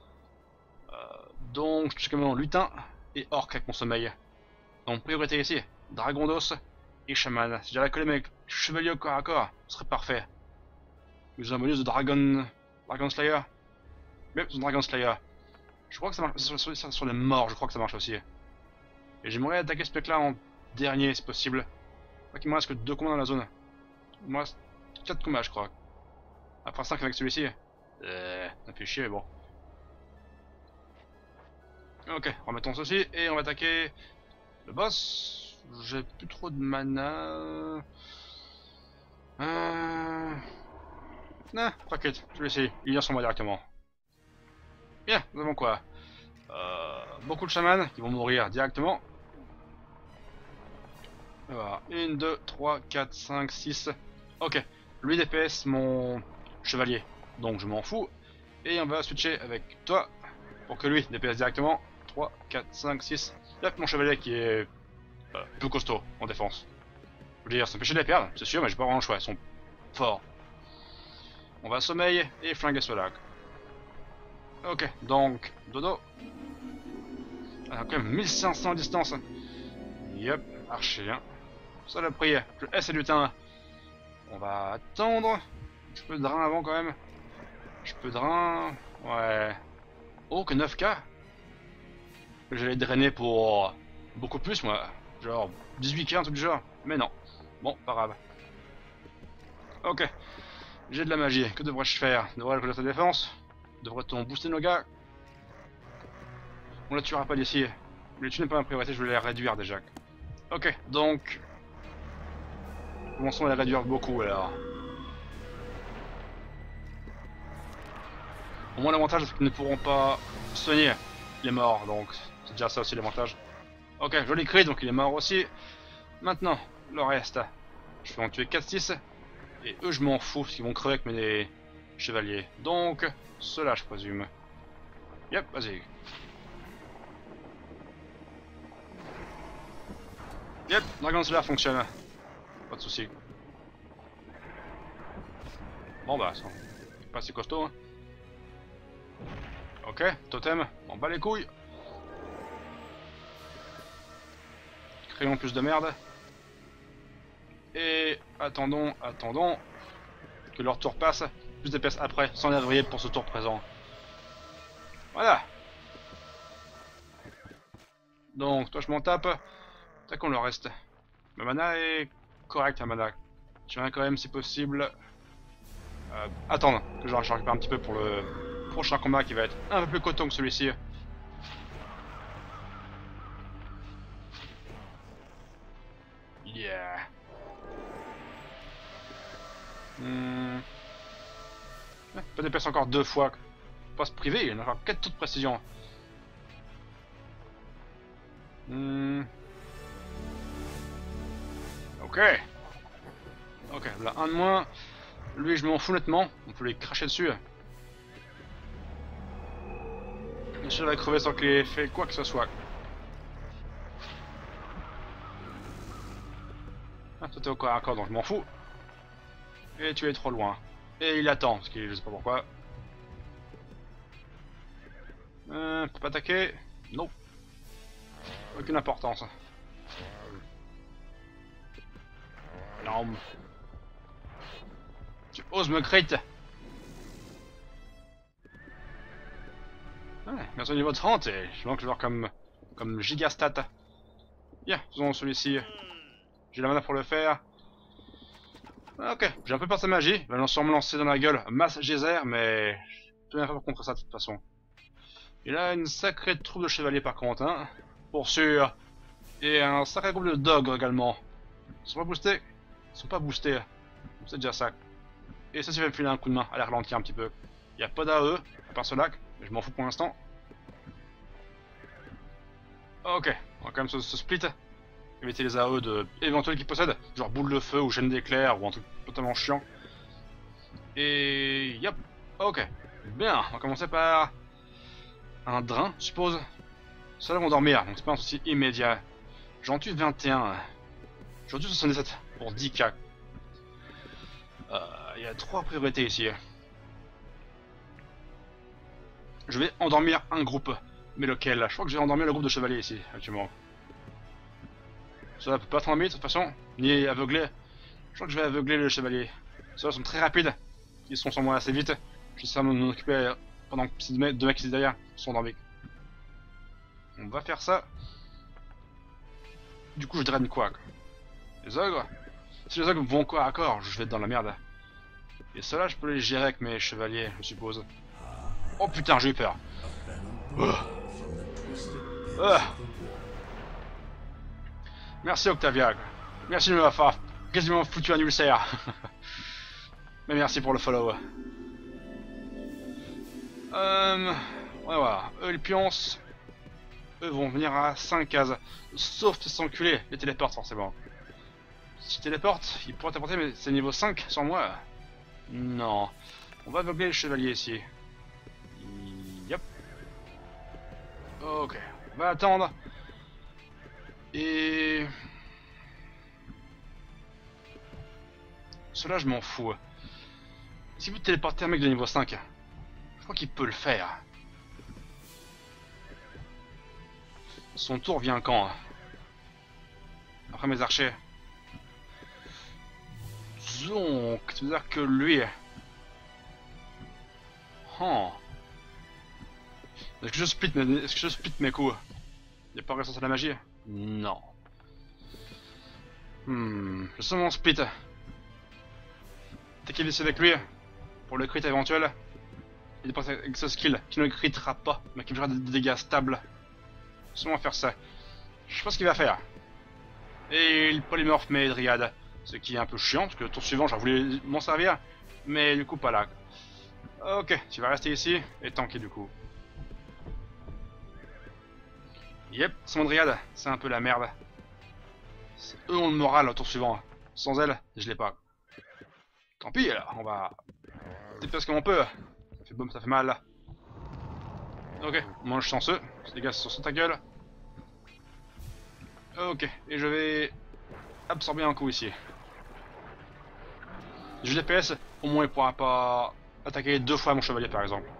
A: Donc je suis comme lutin et orc avec mon sommeil. Donc priorité ici, dragon d'os et chaman. Si j'avais collé mes chevaliers au corps à corps, ce serait parfait. J'ai un bonus de Dragon Slayer. Mais c'est Dragon Slayer. Je crois que ça marche sur les morts, je crois que ça marche aussi. Et j'aimerais attaquer ce mec là en dernier si possible. Je crois qu'il me reste que 2 combats dans la zone. Il me reste 4 combats je crois. Après 5 avec celui-ci. Ça fait chier mais bon. Ok, remettons ceci et on va attaquer le boss. J'ai plus trop de mana. Ah, t'inquiète, celui-ci, il vient sur moi directement. Bien, nous avons quoi? Beaucoup de chamans qui vont mourir directement. Voilà, 1, 2, 3, 4, 5, 6. Ok, lui DPS mon chevalier, donc je m'en fous. Et on va switcher avec toi pour que lui DPS directement. 3, 4, 5, 6. Yep, mon chevalier qui est peu costauds en défense. Je veux dire, ça m'empêche de les perdre, c'est sûr, mais j'ai pas vraiment le choix, ils sont forts. On va sommeil et flinguer ceux-là. Ok, donc, dodo. Ah, quand même 1500 distance. Yep, archer. Hein. Ça l'a pris. Le S et du teint. On va attendre. Je peux drain avant quand même. Je peux drain. Ouais. Oh, que 9K. J'allais drainer pour beaucoup plus, moi. Genre 18K, un truc du genre. Mais non. Bon, pas grave. Ok. J'ai de la magie. Que devrais-je faire? Devrais-je sa défense? Devrait-on booster nos gars? On la tuera pas d'ici. Les tuer n'est pas ma priorité, je vais les réduire déjà. Ok, donc... Commençons à les réduire beaucoup alors. Au moins l'avantage c'est qu'ils ne pourront pas soigner les morts, donc c'est déjà ça aussi l'avantage. Ok, joli cri, donc il est mort aussi. Maintenant, le reste. Je vais en tuer 4-6. Et eux je m'en fous, parce qu'ils vont crever avec mes chevaliers. Donc, ceux-là je présume. Yep, vas-y. Yep, Dragon Slayer fonctionne. Pas de soucis. Bon bah, c'est pas si costaud. Hein. Ok, totem, on bat les couilles. Créons plus de merde. Et attendons que leur tour passe. Plus de PS après, sans les réveiller pour ce tour présent. Voilà. Donc, toi je m'en tape. Tac, on le reste. Ma mana est correcte, ma mana. J'aimerais quand même, si possible, attendre que je récupère un petit peu pour le prochain combat qui va être un peu plus coton que celui-ci. Yeah. Pas de PS encore 2 fois. Pas se priver, il y en a encore 4 taux de précision. Ok. Ok, là un de moins. Lui je m'en fous nettement, on peut les cracher dessus. Je va crever sans qu'il ait fait quoi que ce soit. Ah, toi t'es au corps à corps donc je m'en fous. Et tu es trop loin. Et il attend, parce qu'il je sais pas pourquoi. Peut pas attaquer. Non. Aucune importance. Non. Tu oses me crit. Ouais, merci au niveau 30 et je manque genre comme gigastat. Bien, faisons celui-ci. J'ai la mana pour le faire. Ok, j'ai un peu peur de sa magie. Il va sûrement me lancer dans la gueule masse geyser, mais je peux rien faire contre ça de toute façon. Il a une sacrée troupe de chevaliers par contre, hein. Pour sûr. Et un sacré groupe de dogs également. Ils sont pas boostés? Ils sont pas boostés. C'est déjà ça. Et ça, ça va me filer un coup de main, à les ralentir un petit peu. Il n'y a pas d'AE, à part ce lac, mais je m'en fous pour l'instant. Ok, on va quand même se split. Éviter les AE de éventuels qu'ils possèdent, genre boule de feu ou chaîne d'éclair ou un truc totalement chiant. Et yep, ok. Bien, on va commencer par un drain, je suppose. Ceux-là vont dormir, donc c'est pas un souci immédiat. J'en tue 21. J'en tue 77 pour 10K. Il y a 3 priorités ici. Je vais endormir un groupe. Mais lequel? Je crois que je vais endormir le groupe de chevaliers ici, actuellement. Ça peut pas être ennuyé de toute façon, ni aveugler. Je crois que je vais aveugler le chevalier. Ceux-là sont très rapides. Ils sont sur moi assez vite. Je sais m'en occuper pendant que ces deux mecs qui sont derrière sont endormis. On va faire ça. Du coup, je draine quoi? Les ogres? Si les ogres vont corps à corps, je vais être dans la merde. Et ceux-là, je peux les gérer avec mes chevaliers, je suppose. Oh putain, j'ai eu peur. Merci Octavia. Merci de m'avoir quasiment foutu un ulcère. Mais merci pour le follow. Ouais, voilà. Eux, les pionces, eux vont venir à 5 cases. Sauf ces enculés, les téléportes forcément. Si téléporte, ils pourraient t'apporter, mais c'est niveau 5 sans moi. Non. On va aveugler le chevalier ici. Yep. Ok. On va attendre Et... Cela, je m'en fous. Si vous téléportez un mec de niveau 5, je crois qu'il peut le faire. Son tour vient quand? Après mes archers. Donc, ça veut dire que lui... Oh. Est-ce que je split mes coups? Y'a pas résistance à la magie? Non. Je sens mon split. T'es qu'il essaie avec lui pour le crit éventuel. Il dépense avec ce skill qui ne le critera pas, mais qui me fera des dégâts stables. Seulement faire ça. Je sais pas ce qu'il va faire. Et il polymorphe mes dryades. Ce qui est un peu chiant, parce que le tour suivant j'aurais voulu m'en servir, mais du coup pas là. Ok, tu vas rester ici et tanker du coup. Yep, c'est mon dryade, c'est un peu la merde. Eux ont le moral au tour suivant. Sans elle, je l'ai pas. Tant pis alors, on va... TPS comme on peut. Ça fait boum, ça fait mal. Ok, mange chanceux. Les gars sont sur ta gueule. Ok, et je vais absorber un coup ici. J'ai le DPS, au moins il pourra pas attaquer 2 fois mon chevalier par exemple.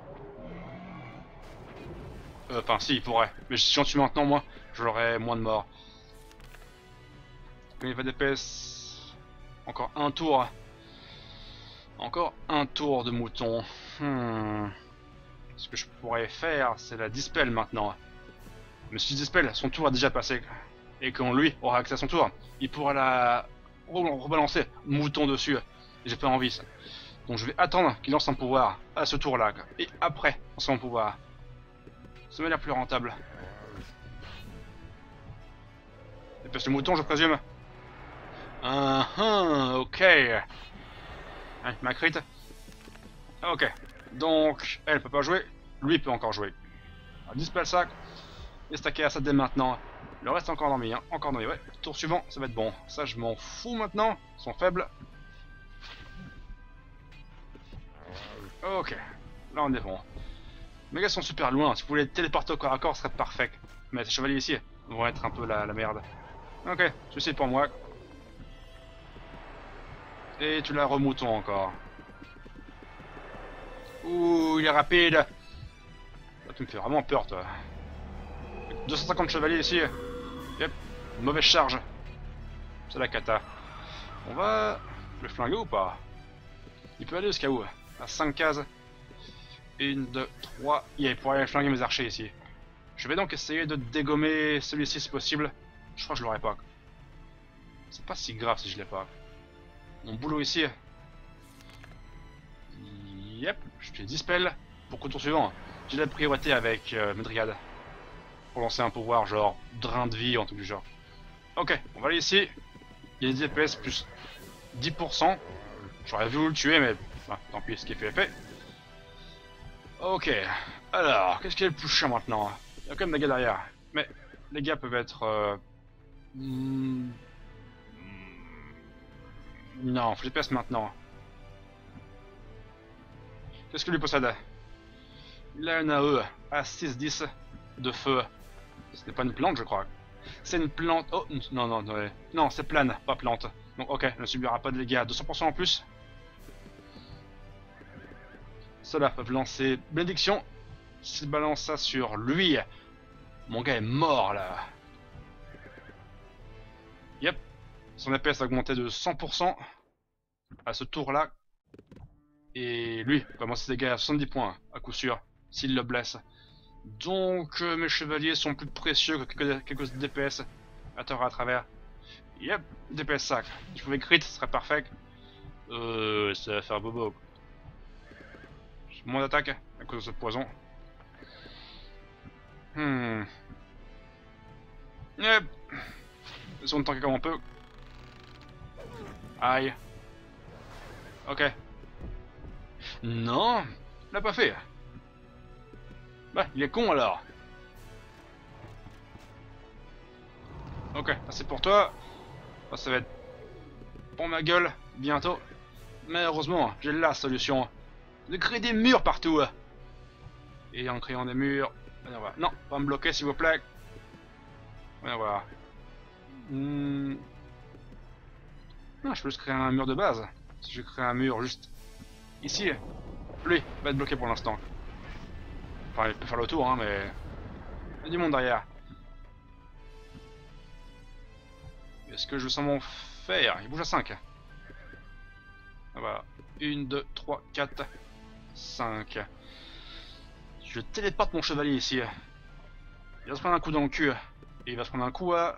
A: Enfin si, il pourrait. Mais si j'en tue maintenant, moi, j'aurai moins de morts. Quand il va DPS... Encore un tour. Encore un tour de mouton. Ce que je pourrais faire, c'est la dispel maintenant. Mais si je dispel, son tour a déjà passé. Et quand lui aura accès à son tour, il pourra la rebalancer mouton dessus. Et j'ai pas envie ça. Donc je vais attendre qu'il lance son pouvoir à ce tour là. Et après, lancer mon pouvoir. Ça m'a l'air plus rentable. Et parce que le mouton, je présume. Ok. Hein, ma crit. Ok. Donc, elle peut pas jouer. Lui peut encore jouer. Alors, dispel sac. Et stacker à ça dès maintenant. Le reste encore dormi, hein. Encore dormi, ouais. Tour suivant, ça va être bon. Ça, je m'en fous maintenant. Ils sont faibles. Ok. Là, on est bon. Mes gars sont super loin. Si vous voulez téléporter au corps à corps, ce serait parfait. Mais ces chevaliers ici vont être un peu la merde. Ok, ceci pour moi. Et tu l'as remouton encore. Ouh, il est rapide. Là, tu me fais vraiment peur, toi. 250 chevaliers ici. Yep, mauvaise charge. C'est la cata. On va le flinguer ou pas? Il peut aller jusqu'à où? À 5 cases. 1, 2, 3. Il pourrait aller flinguer mes archers ici. Je vais donc essayer de dégommer celui-ci si possible. Je crois que je l'aurai pas. C'est pas si grave si je l'ai pas. Mon boulot ici. Yep, je fais dispel pour qu'au tour suivant, j'ai la priorité avec mes dryades. Pour lancer un pouvoir genre drain de vie en tout du genre. Ok, on va aller ici. Il y a des DPS plus 10%. J'aurais voulu le tuer, mais bah, tant pis, ce qui est fait est fait. Ok, alors, qu'est-ce qui est le plus chiant maintenant? Il y a quand même des gars derrière. Mais les gars peuvent être... Non, faut que je passe maintenant. Qu'est-ce que lui possède? Il a une AE à 6-10 de feu. Ce n'est pas une plante, je crois. C'est une plante... Oh, non, non, non, non, c'est plane, pas plante. Donc ok, elle ne subira pas de dégâts. 200% en plus. Ceux-là peuvent lancer bénédiction. S'il balance ça sur lui, mon gars est mort là. Yep. Son APS a augmenté de 100% à ce tour-là. Et lui va lancer ses dégâts à 70 points, à coup sûr, s'il le blesse. Donc mes chevaliers sont plus précieux que quelques DPS à tort à travers. Yep, DPS sac. Si je pouvais crit, ce serait parfait. Ça va faire bobo. Moins d'attaque à cause de ce poison. Yep. Essayons de tanker comme on peut. Aïe. Ok. Non, il l'a pas fait. Bah, il est con alors. Ok, c'est pour toi. Ça va être pour ma gueule bientôt. Mais heureusement, j'ai la solution. De créer des murs partout. Et en créant des murs... Voilà. Non, pas me bloquer s'il vous plaît. Voilà. Hmm. Non, je peux juste créer un mur de base. Si je crée un mur juste ici, lui va être bloqué pour l'instant. Enfin, il peut faire le tour, hein, mais... Il y a du monde derrière. Est-ce que je sens mon fer? Il bouge à 5. Ah, voilà. 1, 2, 3, 4, 5. Je téléporte mon chevalier ici. Il va se prendre un coup dans le cul. Et il va se prendre un coup à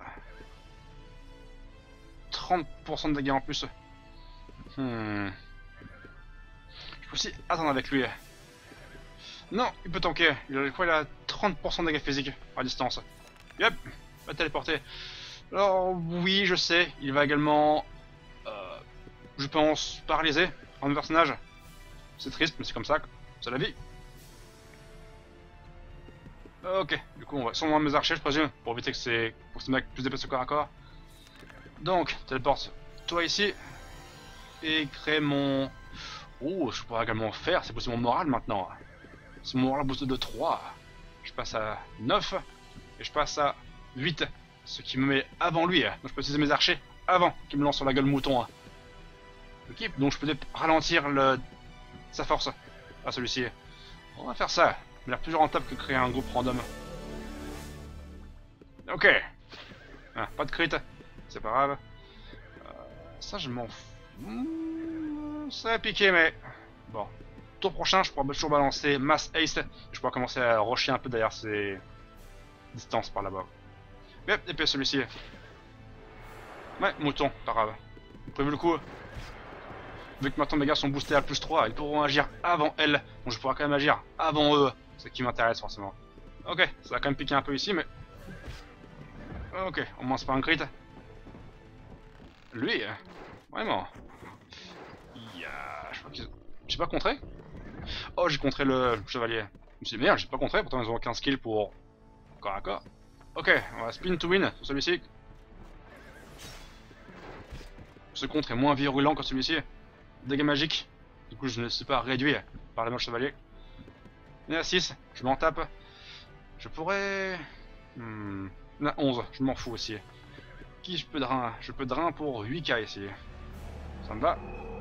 A: 30% de dégâts en plus. Je peux aussi attendre avec lui. Non, il peut tanker. Il a 30% de dégâts physiques à distance. Yep, il va téléporter. Alors oui, je sais, il va également, je pense, paralyser un personnage. C'est triste, mais c'est comme ça, c'est la vie. Ok, du coup on va sûrement mes archers, je présume, pour éviter que ces mecs plus déplacent au corps à corps. Donc, téléporte toi ici, et crée mon... Oh, je pourrais également faire, c'est possible mon moral maintenant. C'est mon moral boost de 3. Je passe à 9, et je passe à 8. Ce qui me met avant lui. Donc je peux utiliser mes archers avant qu'il me lance sur la gueule mouton. Ok, donc je peux ralentir sa force à celui-ci. On va faire ça. Il a plus rentable que créer un groupe random. Ok. Ah, pas de crit. C'est pas grave. Ça je m'en fous. Ça a piqué mais... Bon. Tour prochain je pourrai toujours balancer Mass Haste. Je pourrai commencer à rusher un peu derrière ces distances par là-bas. Yep, et puis celui-ci. Ouais, mouton, pas grave. Vous prévu le coup? Vu que maintenant mes gars sont boostés à plus 3, ils pourront agir avant elle. Donc je pourrai quand même agir avant eux. Ce qui m'intéresse forcément. Ok, ça va quand même piquer un peu ici, mais... Ok, au moins c'est pas un crit. Lui, vraiment. Je crois que... J'ai pas contré? Oh, j'ai contré le chevalier. Je me suis dit merde, j'ai pas contré, pourtant ils ont aucun skill pour... Corps à corps. Ok, on va spin to win sur celui-ci. Ce contre est moins virulent que celui-ci. Dégâts magiques. Du coup, je ne suis pas réduit par les moches chevaliers. On est à 6, je m'en tape. Je pourrais... On a 11, je m'en fous aussi. Qui je peux drain? Je peux drain pour 8k ici. Ça me va.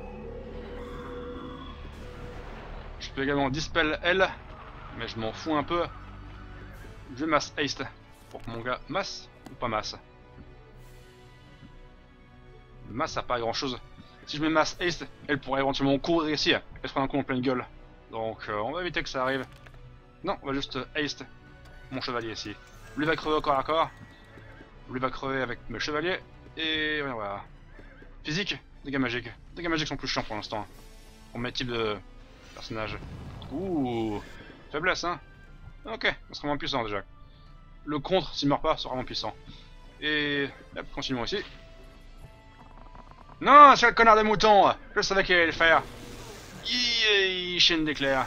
A: Je peux également dispel elle, mais je m'en fous un peu. Je masse haste pour que mon gars masse ou pas masse. Masse ça pas grand chose. Si je mets masse haste, elle pourrait éventuellement courir ici et se prendre un coup en pleine gueule. Donc on va éviter que ça arrive. Non, on va juste haste mon chevalier ici. Lui va crever au corps à corps. Lui va crever avec mes chevaliers. Et voilà. Physique, dégâts magiques. Dégâts magiques sont plus chiants pour l'instant. Pour mes types de personnages. Ouh, faiblesse hein. Ok, ça sera moins puissant déjà. Le contre, s'il meurt pas, sera moins puissant. Et hop, continuons ici. Non, c'est le connard des moutons. Je savais qu'il allait le faire. Chaîne d'éclairs.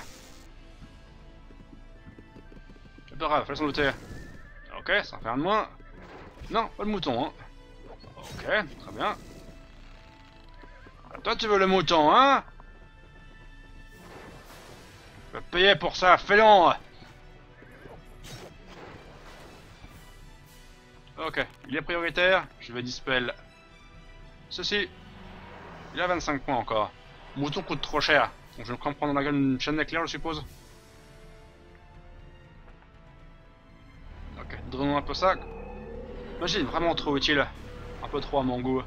A: C'est pas grave, fallait s'en douter. Ok, ça en fait un de moins. Non, pas le mouton, hein. Ok, très bien. Toi, tu veux le mouton, hein? Je vais payer pour ça, fais-le. Ok, il est prioritaire. Je vais dispel ceci. Il a 25 points encore. Mouton coûte trop cher. Donc je vais me prendre dans la gueule une chaîne d'éclair, je suppose. Ok, drainons un peu ça. Imagine, vraiment trop utile. Un peu trop à mon goût.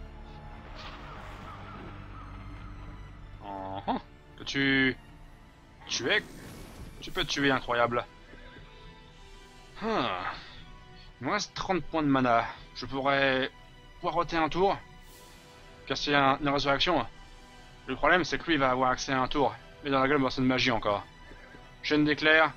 A: Peux-tu tuer? Tu peux tuer, incroyable. Il me reste 30 points de mana. Je pourrais poireauter un tour. Casser une résurrection. Le problème, c'est que lui, il va avoir accès à un tour. Et dans la gueule, c'est une magie encore. Chaîne d'éclair.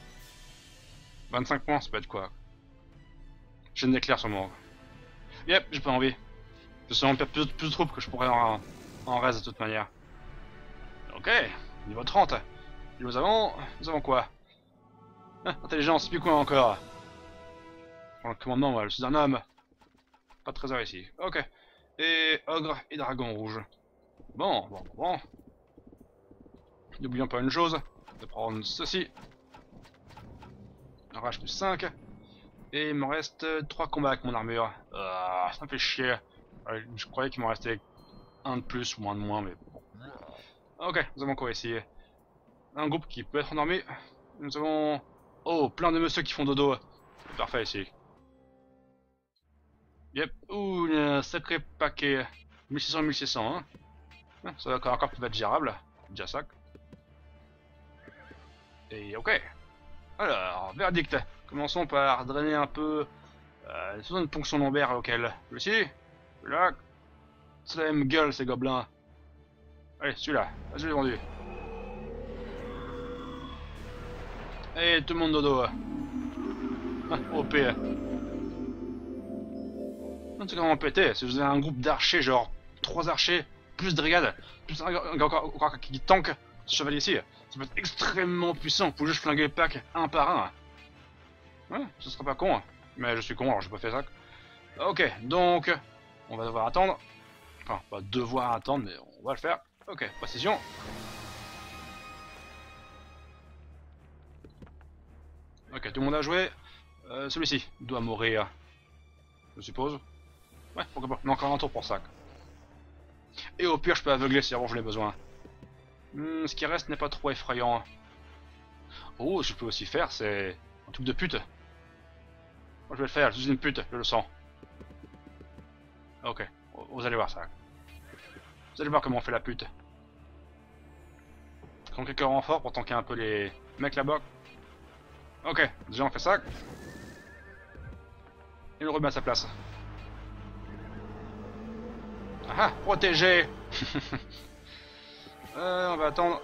A: 25 points, ça peut être quoi? Chaîne d'éclair sur moi. Yep, j'ai pas envie. Je suis en plus de troupes que je pourrais en reste de toute manière. Ok, niveau 30. Et nous avons quoi? Intelligence, puis quoi encore? Pour le commandement, moi, je suis un homme. Pas de trésor ici. Ok. Et ogre et dragon rouge. Bon. N'oublions pas une chose, de prendre ceci. Rage plus 5. Et il me reste 3 combats avec mon armure. Ah, ça me fait chier. Ouais, je croyais qu'il m'en restait un de plus ou un de moins, mais bon. Ok, nous avons quoi ici? Un groupe qui peut être endormi. Nous avons... Oh, plein de messieurs qui font dodo. C'est parfait ici. Yep. Ouh, un sacré paquet. 1600, 1600, hein. Ça va encore peut être gérable. Déjà ça. Et ok. Alors, verdict. Commençons par drainer un peu une ponction lombaire locale. Celui-ci. Celui-là. C'est la même gueule, ces gobelins. Allez, celui-là. Je l'ai vendu. Et tout le monde dodo. OP. Non, c'est comment péter. Si vous avez un groupe d'archers, genre 3 archers, plus de brigades, plus un gars encore qui tank ce chevalier ici, ça peut être extrêmement puissant. Vous pouvez juste flinguer les packs un par un. Ouais, ce sera pas con. Mais je suis con, alors j'ai pas fait ça. Ok, donc, on va devoir attendre. Enfin, pas devoir attendre, mais on va le faire. Ok, précision. Ok, tout le monde a joué. Celui-ci doit mourir, je suppose. Ouais, pourquoi pas. Mais encore un tour pour ça. Et au pire, je peux aveugler si vraiment je l'ai besoin. Ce qui reste n'est pas trop effrayant. Oh, ce que je peux aussi faire, c'est un truc de pute. Moi, je vais le faire, je suis une pute, je le sens. Ok, vous allez voir ça. Vous allez voir comment on fait la pute. Quand quelqu'un renfort pour tanker un peu les mecs là-bas. Ok, déjà on fait ça. Et on le remet à sa place. Ah, protégé. On va attendre.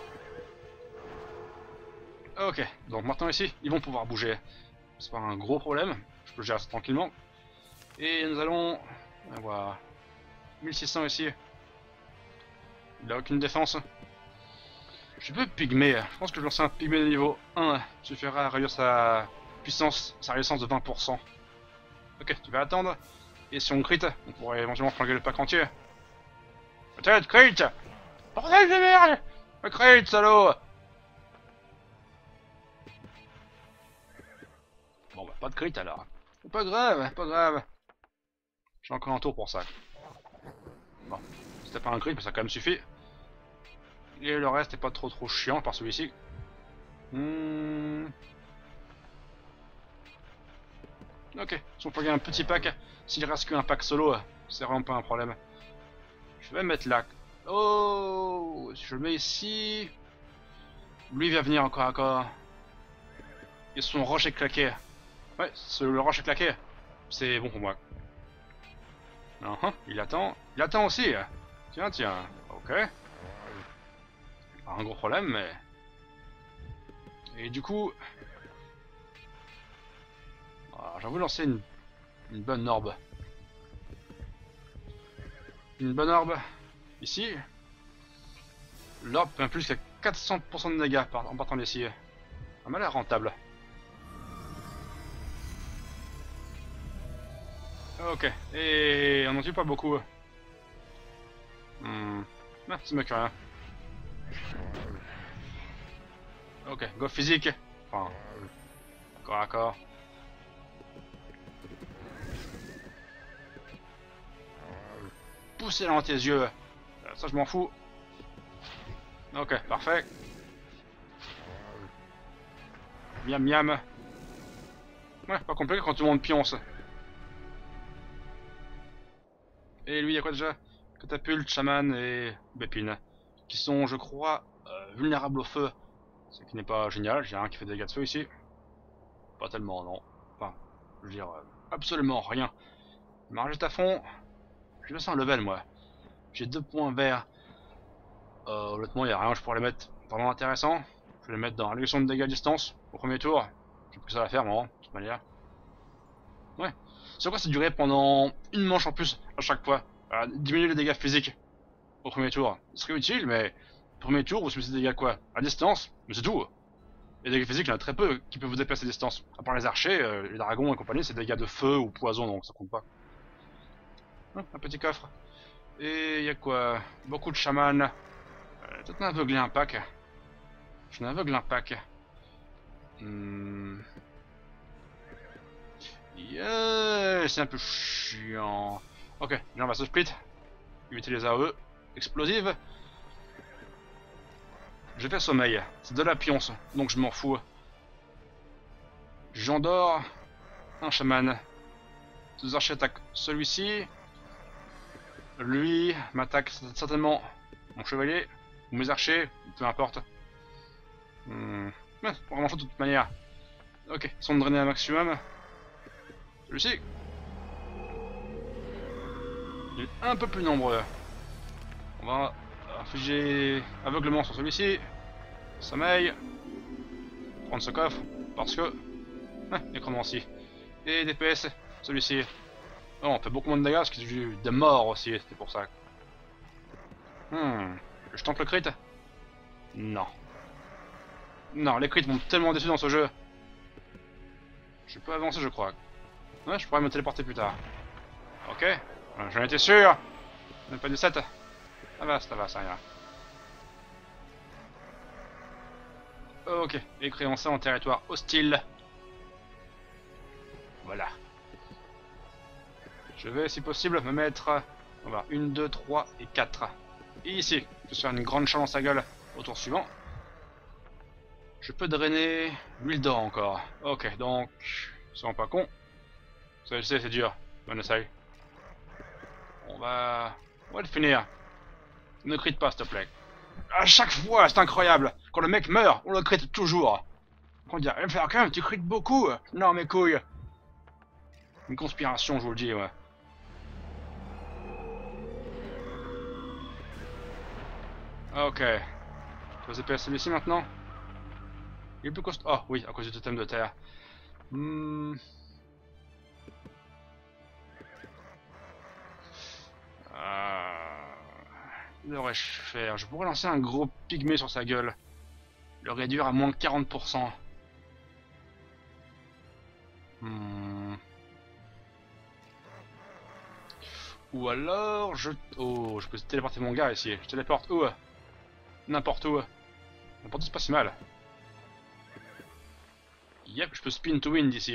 A: Ok, donc maintenant ici, ils vont pouvoir bouger. C'est pas un gros problème, je peux gérer ça tranquillement. Et nous allons avoir 1600 ici. Il a aucune défense. Je peux pygmée, je pense que je lance un pygmée de niveau 1 suffira à réduire sa puissance, sa résistance de 20%. Ok, tu vas attendre. Et si on crit, on pourrait éventuellement flinguer le pack entier. Peut-être crit. Bordel de merde. Crit, salaud. Bon bah pas de crit alors. Pas grave, pas grave. J'ai encore un tour pour ça. Bon, c'était pas un crit, mais ça quand même suffit. Et le reste est pas trop chiant par celui-ci. Ok, si on peut gagner un petit pack, s'il reste qu'un pack solo, c'est vraiment pas un problème. Je vais mettre là. Oh, si je le mets ici... Lui il va venir encore à corps. Et son roche est claqué. Ouais, le roche est claqué. C'est bon pour moi. Il attend. Il attend aussi. Tiens, tiens. Ok. Pas un gros problème, mais... Et du coup... J'ai envie de lancer une bonne orbe. Une bonne orbe. Ici. L'orbe fait plus que 400% de dégâts en partant d'ici. Ça m'a l'air rentable. Ok. Et on n'en tue pas beaucoup. C'est mieux que rien. Ok, go physique. Enfin, corps à corps. Poussez dans tes yeux. Ça, je m'en fous. Ok, parfait. Miam miam. Ouais, pas compliqué quand tout le monde pionce. Et lui, il y a quoi déjà? Catapulte, chaman et bépine. Qui sont, je crois, vulnérables au feu. Ce qui n'est pas génial. J'ai un qui fait des dégâts de feu ici. Pas tellement, non. Enfin, je veux dire, absolument rien. Il m'a juste à fond. Je me sens un level, moi. J'ai 2 points verts. Honnêtement, il n'y a rien, je pourrais les mettre vraiment intéressant. Je vais les mettre dans réduction de dégâts à distance au premier tour. J'ai plus que ça à faire, moi, de toute manière. Ouais. C'est quoi, ça durait pendant une manche en plus à chaque fois. Diminuer les dégâts physiques au premier tour. Ce serait utile, mais premier tour, vous subissez des dégâts quoi? À distance, mais c'est tout. Les dégâts physiques, il y en a très peu qui peuvent vous déplacer à distance. À part les archers, les dragons et compagnie, c'est des dégâts de feu ou poison, donc ça compte pas. Un petit coffre. Et il y a quoi? Beaucoup de chamans. Peut-être m'aveugler un pack. Je n'aveugle un pack. Yeah, c'est un peu chiant. Ok, viens, on va se split. Éviter les AOE explosives. Je fais sommeil. C'est de la pionce, donc je m'en fous. J'endors un chaman. Deux archers attaquent celui-ci. Lui m'attaque certainement mon chevalier ou mes archers, peu importe. Ouais, c'est vraiment chaud de toute manière. Ok, ils sont drainés un maximum. Celui-ci. Il est un peu plus nombreux. On va infliger aveuglement sur celui-ci. Sommeil. Prendre ce coffre. Parce que... nécromancie. Et DPS. Celui-ci. Oh, on fait beaucoup moins de dégâts parce qu'il y a eu des morts aussi. C'était pour ça. Je tente le crit. Non. Non, les crits m'ont tellement déçu dans ce jeu. Je peux avancer, je crois. Ouais, je pourrais me téléporter plus tard. Ok. J'en étais sûr. On n'a pas du 7. Ça va, ça ira. Ok. Et créons ça en territoire hostile. Voilà. Je vais, si possible, me mettre... On va 1, 2, 3 et 4. Et ici, je vais faire une grande chance dans sa gueule au tour suivant. Je peux drainer l'huile d'or encore. Ok, donc... Sois pas con. Ça, je sais, c'est dur. On essaye. On va le finir. Ne crie pas, s'il te plaît. À chaque fois, c'est incroyable. Quand le mec meurt, on le crie toujours. On dit, me faire quand même, tu crites beaucoup. Non, mes couilles. Une conspiration, je vous le dis, ouais. Ok. Je vais ZPS celui-ci maintenant. Il est plus costaud. Oh oui, à cause du totem de terre. Que devrais-je faire? Je pourrais lancer un gros pygmée sur sa gueule. Le réduire à moins de 40%. Ou alors je... Oh, je peux téléporter mon gars ici. Je téléporte où? N'importe où. N'importe où, c'est pas si mal. Yep, je peux spin to win d'ici.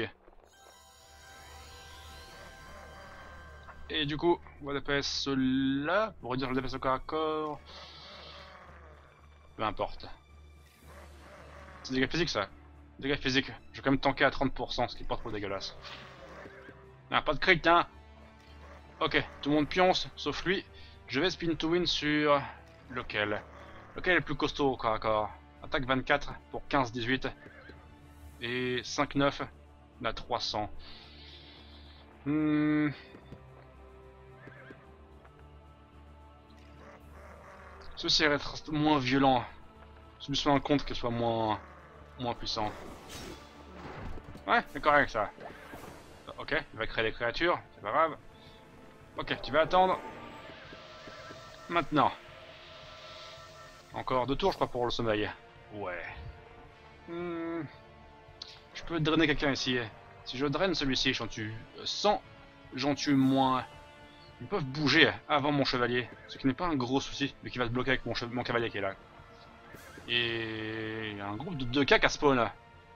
A: Et du coup, on va DPS là, pour réduire le DPS au corps à corps. Peu importe. C'est des dégâts physiques ça. Dégâts physiques. Je vais quand même tanker à 30%, ce qui est pas trop dégueulasse. Ah, pas de crit, hein. Ok, tout le monde pionce, sauf lui. Je vais spin to win sur... Lequel est le plus costaud au corps à corps? Attaque 24 pour 15-18. Et 5-9, on a 300. Ceci reste moins violent. Je me suis rendu compte qu'elle soit moins puissant. Ouais, c'est correct ça. Ok, il va créer des créatures, c'est pas grave. Ok, tu vas attendre. Maintenant. Encore 2 tours, je crois, pour le sommeil. Ouais. Je peux drainer quelqu'un ici. Si je draine celui-ci, j'en tue 100, j'en tue moins. Ils peuvent bouger avant mon chevalier, ce qui n'est pas un gros souci, mais qui va se bloquer avec mon cavalier qui est là. Et il y a un groupe de 2 cacs à spawn.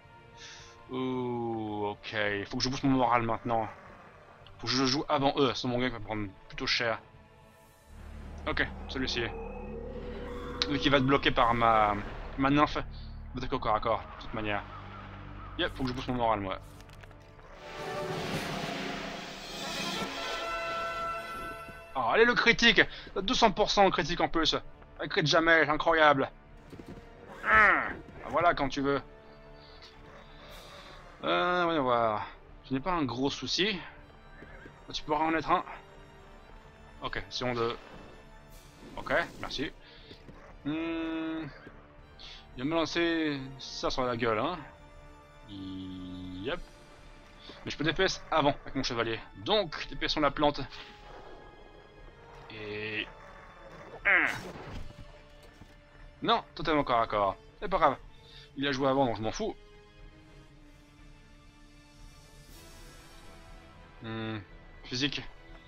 A: Ouh, ok, il faut que je booste mon moral maintenant. Faut que je joue avant eux, sinon mon gars va prendre plutôt cher. Ok, celui-ci. Lui qui va être bloqué par ma nymphe. Attaque au corps à corps, de toute manière. Yep, faut que je booste mon moral, moi. Oh, allez le critique, 200% critique en plus. Elle crit jamais, incroyable. Voilà quand tu veux. Voyons voir. Ce n'est pas un gros souci. Tu pourras en être un. Ok, si on de... Ok, merci. Il va me lancer ça sur la gueule, hein. Yep. Mais je peux DPS avant avec mon chevalier. Donc, DPS on la plante. Et... Non, totalement corps à corps. C'est pas grave. Il a joué avant, donc je m'en fous. Physique.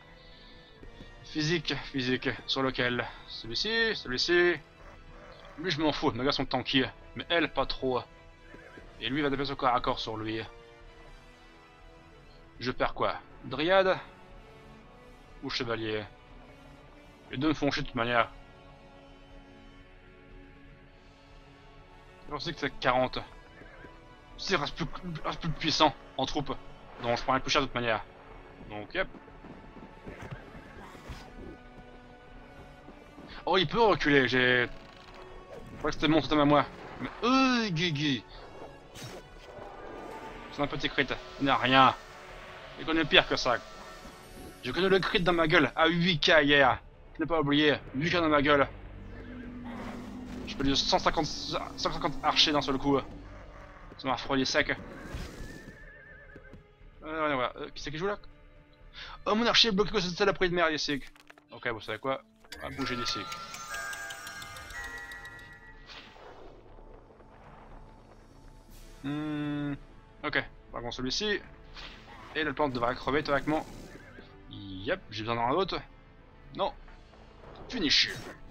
A: Physique. Sur lequel? Celui-ci, celui-ci. Lui, je m'en fous. Mes gars sont tanky. Mais elle, pas trop. Et lui, va DPS au corps à corps sur lui. Je perds quoi? Dryade. ou chevalier. Les deux me font chier de toute manière. Je sais que c'est 40. Il reste plus de puissant en troupe. Donc je prends un plus cher de toute manière. Donc yep. Oh, il peut reculer, j'ai... Je crois que c'était mon totem à moi. Mais Guigui. C'est un petit crit. Il n'y a rien. Je connais pire que ça. Je connais le crit dans ma gueule à 8K hier. Je n'ai pas oublié. 8K dans ma gueule. Je peux dire 150 archers d'un seul coup. Ça m'a refroidi sec. Voilà. Qui c'est qui joue là? Oh, mon archer est bloqué parce que c'est la prise de merde ici. Ok, vous savez quoi? On va bouger d'ici. Ok, par contre celui-ci. Et le plante devrait crever théoriquement. Yep, j'ai besoin d'un autre. Non. Finish.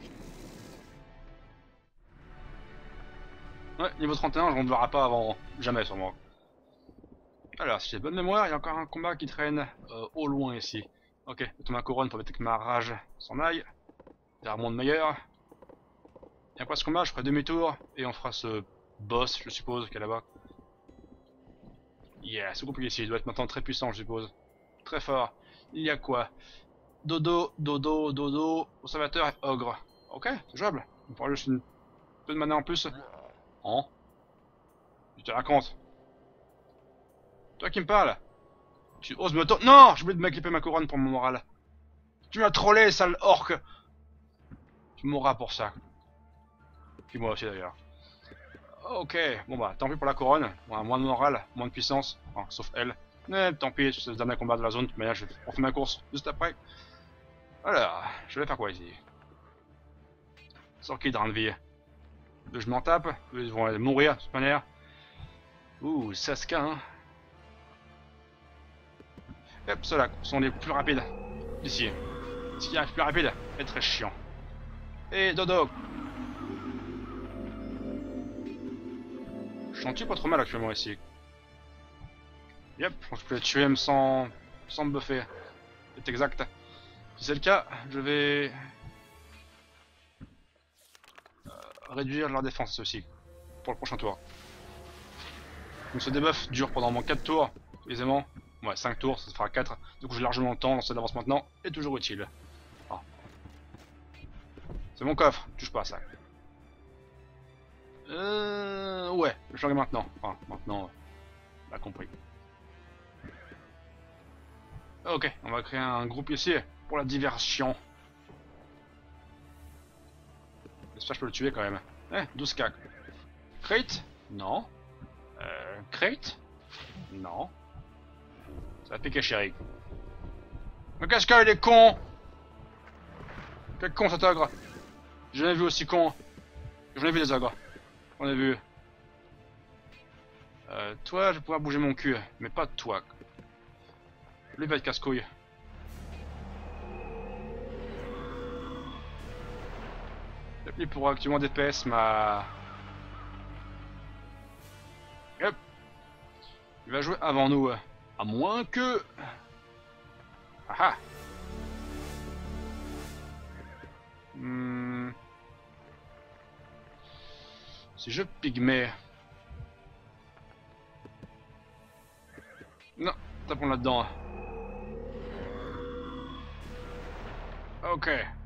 A: Ouais, niveau 31, je ne verra pas avant jamais sûrement. Alors, si j'ai bonne mémoire, il y a encore un combat qui traîne au loin ici. Ok, je ma couronne pour éviter que ma rage s'en aille. Il y a un monde meilleur. Et après ce combat, je ferai demi-tour et on fera ce boss, je suppose, qui est là-bas. Yeah, c'est compliqué ici, il doit être maintenant très puissant, je suppose. Très fort. Il y a quoi? Dodo, observateur et ogre. Ok, c'est jouable. On pourra juste une peu de mana en plus. Oh. Tu te racontes. Toi qui me parles. Tu oses me tourner. Non, j'ai oublié de m'équiper ma couronne pour mon moral. Tu m'as trollé, sale orque. Tu mourras pour ça. Puis moi aussi d'ailleurs. Ok, bon bah tant pis pour la couronne. Bon, moins de moral, moins de puissance. Enfin, sauf elle. Mais tant pis, c'est le dernier combat de la zone. Mais là, je refais ma course juste après. Alors, je vais faire quoi ici? Sur qui de vie? Je m'en tape. Ils vont mourir de toute manière. Ouh, Saska, hein. Hop, ceux-là sont les plus rapides. Ici. Ce qui arrive plus rapide est très chiant. Et Dodo. Je t'en tue pas trop mal actuellement ici. Yep, je pense que je peux les tuer même sans me buffer. C'est exact. Si c'est le cas, je vais réduire leur défense aussi pour le prochain tour. Donc ce debuff dure pendant mon 4 tours, aisément. Ouais, 5 tours, ça fera 4. Du coup j'ai largement le temps, lancer d'avance maintenant est toujours utile. Ah. C'est mon coffre, touche pas à ça. Ouais, je l'aurai maintenant. Enfin, maintenant, on a compris. Ok, on va créer un groupe ici pour la diversion. J'espère que je peux le tuer quand même. 12K. Crate? Non. Crate? Non. Ça va piquer chéri. Mais qu'est-ce qu'il est con! Quel con cet ogre! J'en ai vu aussi con. J'en ai vu des ogres. On a vu. Toi, je vais pouvoir bouger mon cul, mais pas toi. Lui va être casse-couille. Lui pour actuellement DPS ma... Hop. Il va jouer avant nous. À moins que... Ah ah. Si je pygmée... Non, tapons là-dedans. Ok.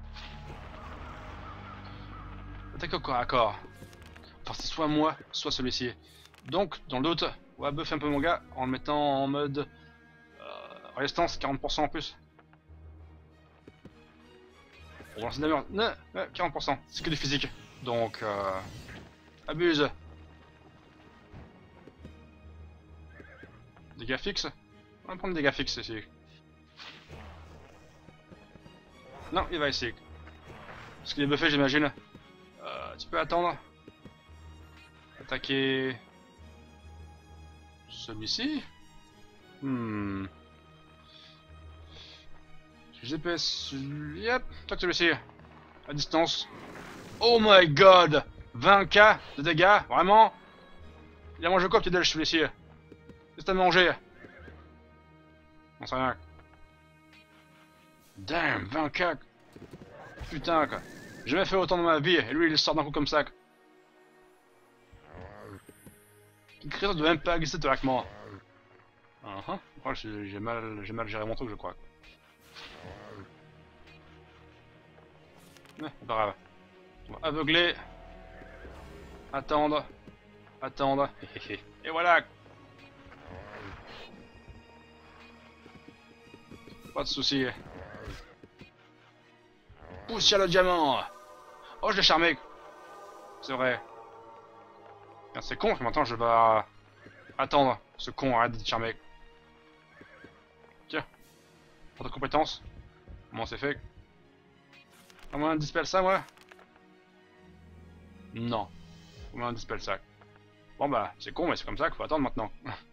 A: Attaque au corps à corps. Enfin, c'est soit moi, soit celui-ci. Donc, dans le doute, on va buffer un peu mon gars en le mettant en mode résistance 40% en plus. On va lancer de la merde. Non, 40%, c'est que du physique. Donc, abuse. Dégâts fixes. On va prendre des dégâts fixes ici. Non, il va ici. Parce qu'il est buffé, j'imagine. Tu peux attendre. Attaquer... Celui-ci. GPS... Yep, attaque celui-ci. À distance. Oh my god! 20K de dégâts, vraiment? Il a mangé quoi, petit déj, celui-ci? Qu'est-ce que t'as mangé? On sait rien. Damn, 20K. Putain, quoi. J'ai jamais fait autant dans ma vie, et lui, il sort d'un coup comme ça. Le créateur ne doit même pas glisser théoriquement. Oh, j'ai mal géré mon truc, je crois. Pas grave. On va aveugler. Attendre. Attendre. Et voilà. Pas de soucis. Poussière le diamant. Oh, je l'ai charmé. C'est vrai. C'est con, maintenant je vais attendre. Ce con arrête de charmer. Tiens. Pour ta compétence. Comment c'est fait? Comment on dispelle ça, moi? Non. Comment on dispelle ça? Bon bah, c'est con, mais c'est comme ça qu'il faut attendre maintenant.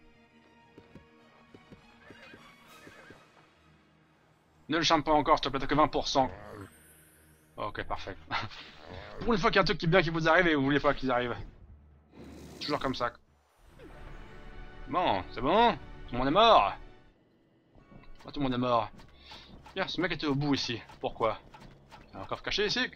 A: Ne le charme pas encore, s'il te plaît, t'as que 20%. Ok, parfait. Pour une fois qu'il y a un truc qui est bien qui vous arrive et vous voulez pas qu'il arrive. Toujours comme ça. Bon, c'est bon. Tout le monde est mort. Ah, tout le monde est mort. Bien, ce mec était au bout ici. Pourquoi? Il y a un coffre caché ici.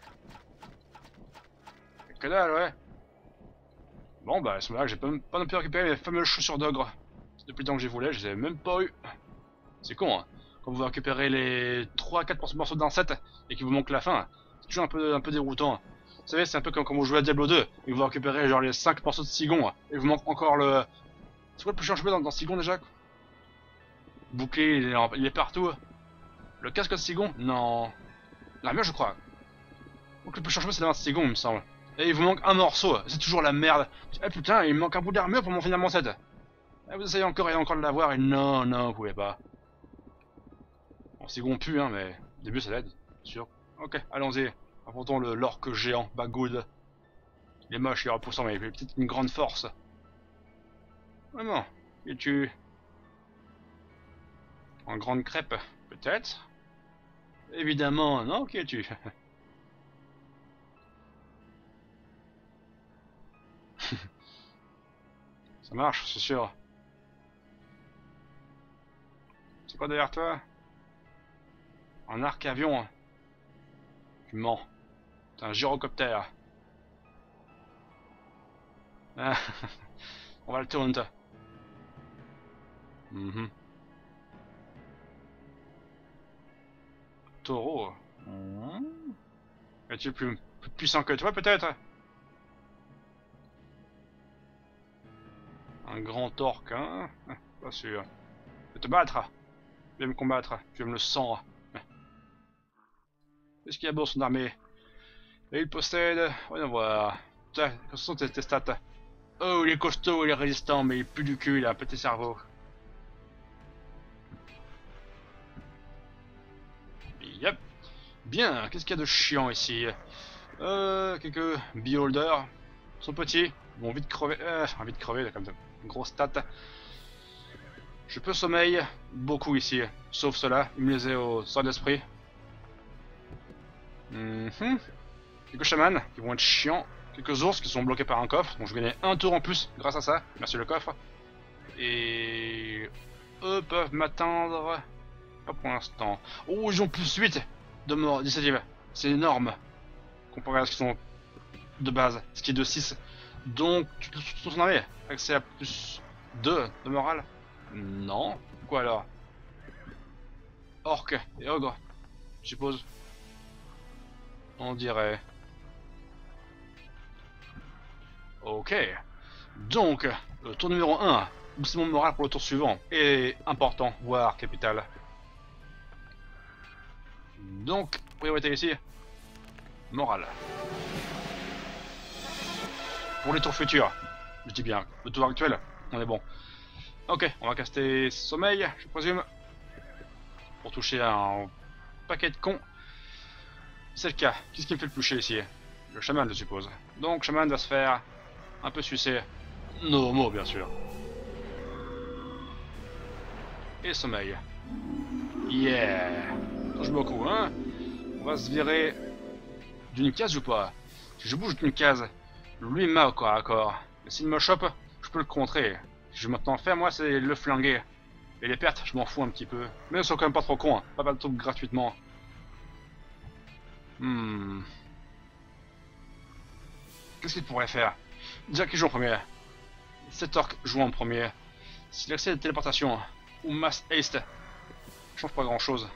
A: Que dalle, ouais. Bon, bah, à ce moment-là, j'ai pas non plus récupéré mes fameuses chaussures d'ogre. Depuis le temps que j'y voulais, je les ai même pas eu. C'est con, hein. Quand vous récupérez les 3-4 morceaux d'un set et qu'il vous manque la fin, c'est toujours un peu déroutant. Vous savez, c'est un peu comme quand vous jouez à Diablo 2 et vous récupérez genre les 5 morceaux de Sigon et vous manque encore le... C'est quoi le plus chiant dans Sigon déjà? Bouclier, il est partout. Le casque de Sigon? Non. L'armure, je crois. Donc le plus chiant c'est d'avoir Sigon, il me semble. Et il vous manque un morceau, c'est toujours la merde. Eh putain, il me manque un bout d'armure pour m'en finir mon set. Et vous essayez encore et encore de l'avoir et non, non, vous pouvez pas. Bon, Sigon pue, hein, mais au début ça l'aide, sûr. Ok, allons-y. Affrontons l'orque géant, Bagoud. Il est moche, il est repoussant, mais il a peut-être une grande force. Vraiment, et tu... En grande crêpe, peut-être? Évidemment, non, qui es-tu? Ça marche, c'est sûr. C'est quoi derrière toi? Un arc-avion. Tu mens. C'est un gyrocoptère. Ah, on va le taunt. Taureau. Es-tu plus puissant que toi, peut-être? Un grand orque, hein? Pas sûr. Je vais te battre. Tu veux me combattre. Tu veux me le sang. Qu'est-ce qu'il y a beau son armée? Et il possède... Voyons voir. Quelles sont tes stats? Oh, il est costaud, il est résistant, mais il pue du cul, il a un petit cerveau. Yep. Bien, qu'est-ce qu'il y a de chiant ici? Quelques beholders. Ils sont petits, ils vont vite crever. Vite crever, comme ça. Grosse stat. Je peux sommeil beaucoup ici, sauf cela, il me les a au sort d'esprit. Quelques chamans qui vont être chiants. Quelques ours qui sont bloqués par un coffre, donc je gagnais un tour en plus grâce à ça. Merci le coffre. Et eux peuvent m'atteindre. Pas pour l'instant. Oh, ils ont plus 8 de mort d'initiative. C'est énorme. Comparé à ce qu'ils sont de base, ce qui est de 6. Donc, tu peux t'en aller. Accès à plus 2 de morale? Non. Quoi alors? Orque et ogre, je suppose. On dirait. Ok. Donc, le tour numéro 1. Booster mon moral pour le tour suivant. Et important, voire capital. Donc, priorité ici. Morale. Pour les tours futurs. Je dis bien, le tour actuel, on est bon. Ok, on va caster sommeil, je présume. Pour toucher un paquet de cons. C'est le cas. Qu'est-ce qui me fait le plus chier ici? Le chaman, je suppose. Donc, chaman va se faire un peu sucer. Normaux, bien sûr. Et sommeil. Yeah. Touche beaucoup, hein. On va se virer d'une case ou pas? Si je bouge d'une case, lui m'a au corps à corps. Et s'il me chope, je peux le contrer. Si je veux maintenant faire, moi, c'est le flinguer. Et les pertes, je m'en fous un petit peu. Mais ils sont quand même pas trop cons, hein. Pas mal de trucs gratuitement. Hmm. Qu'est-ce qu'il pourrait faire? Déjà qui joue en premier? Cet orc joue en premier. S'il accède à la téléportation ou mass haste, change pas grand chose.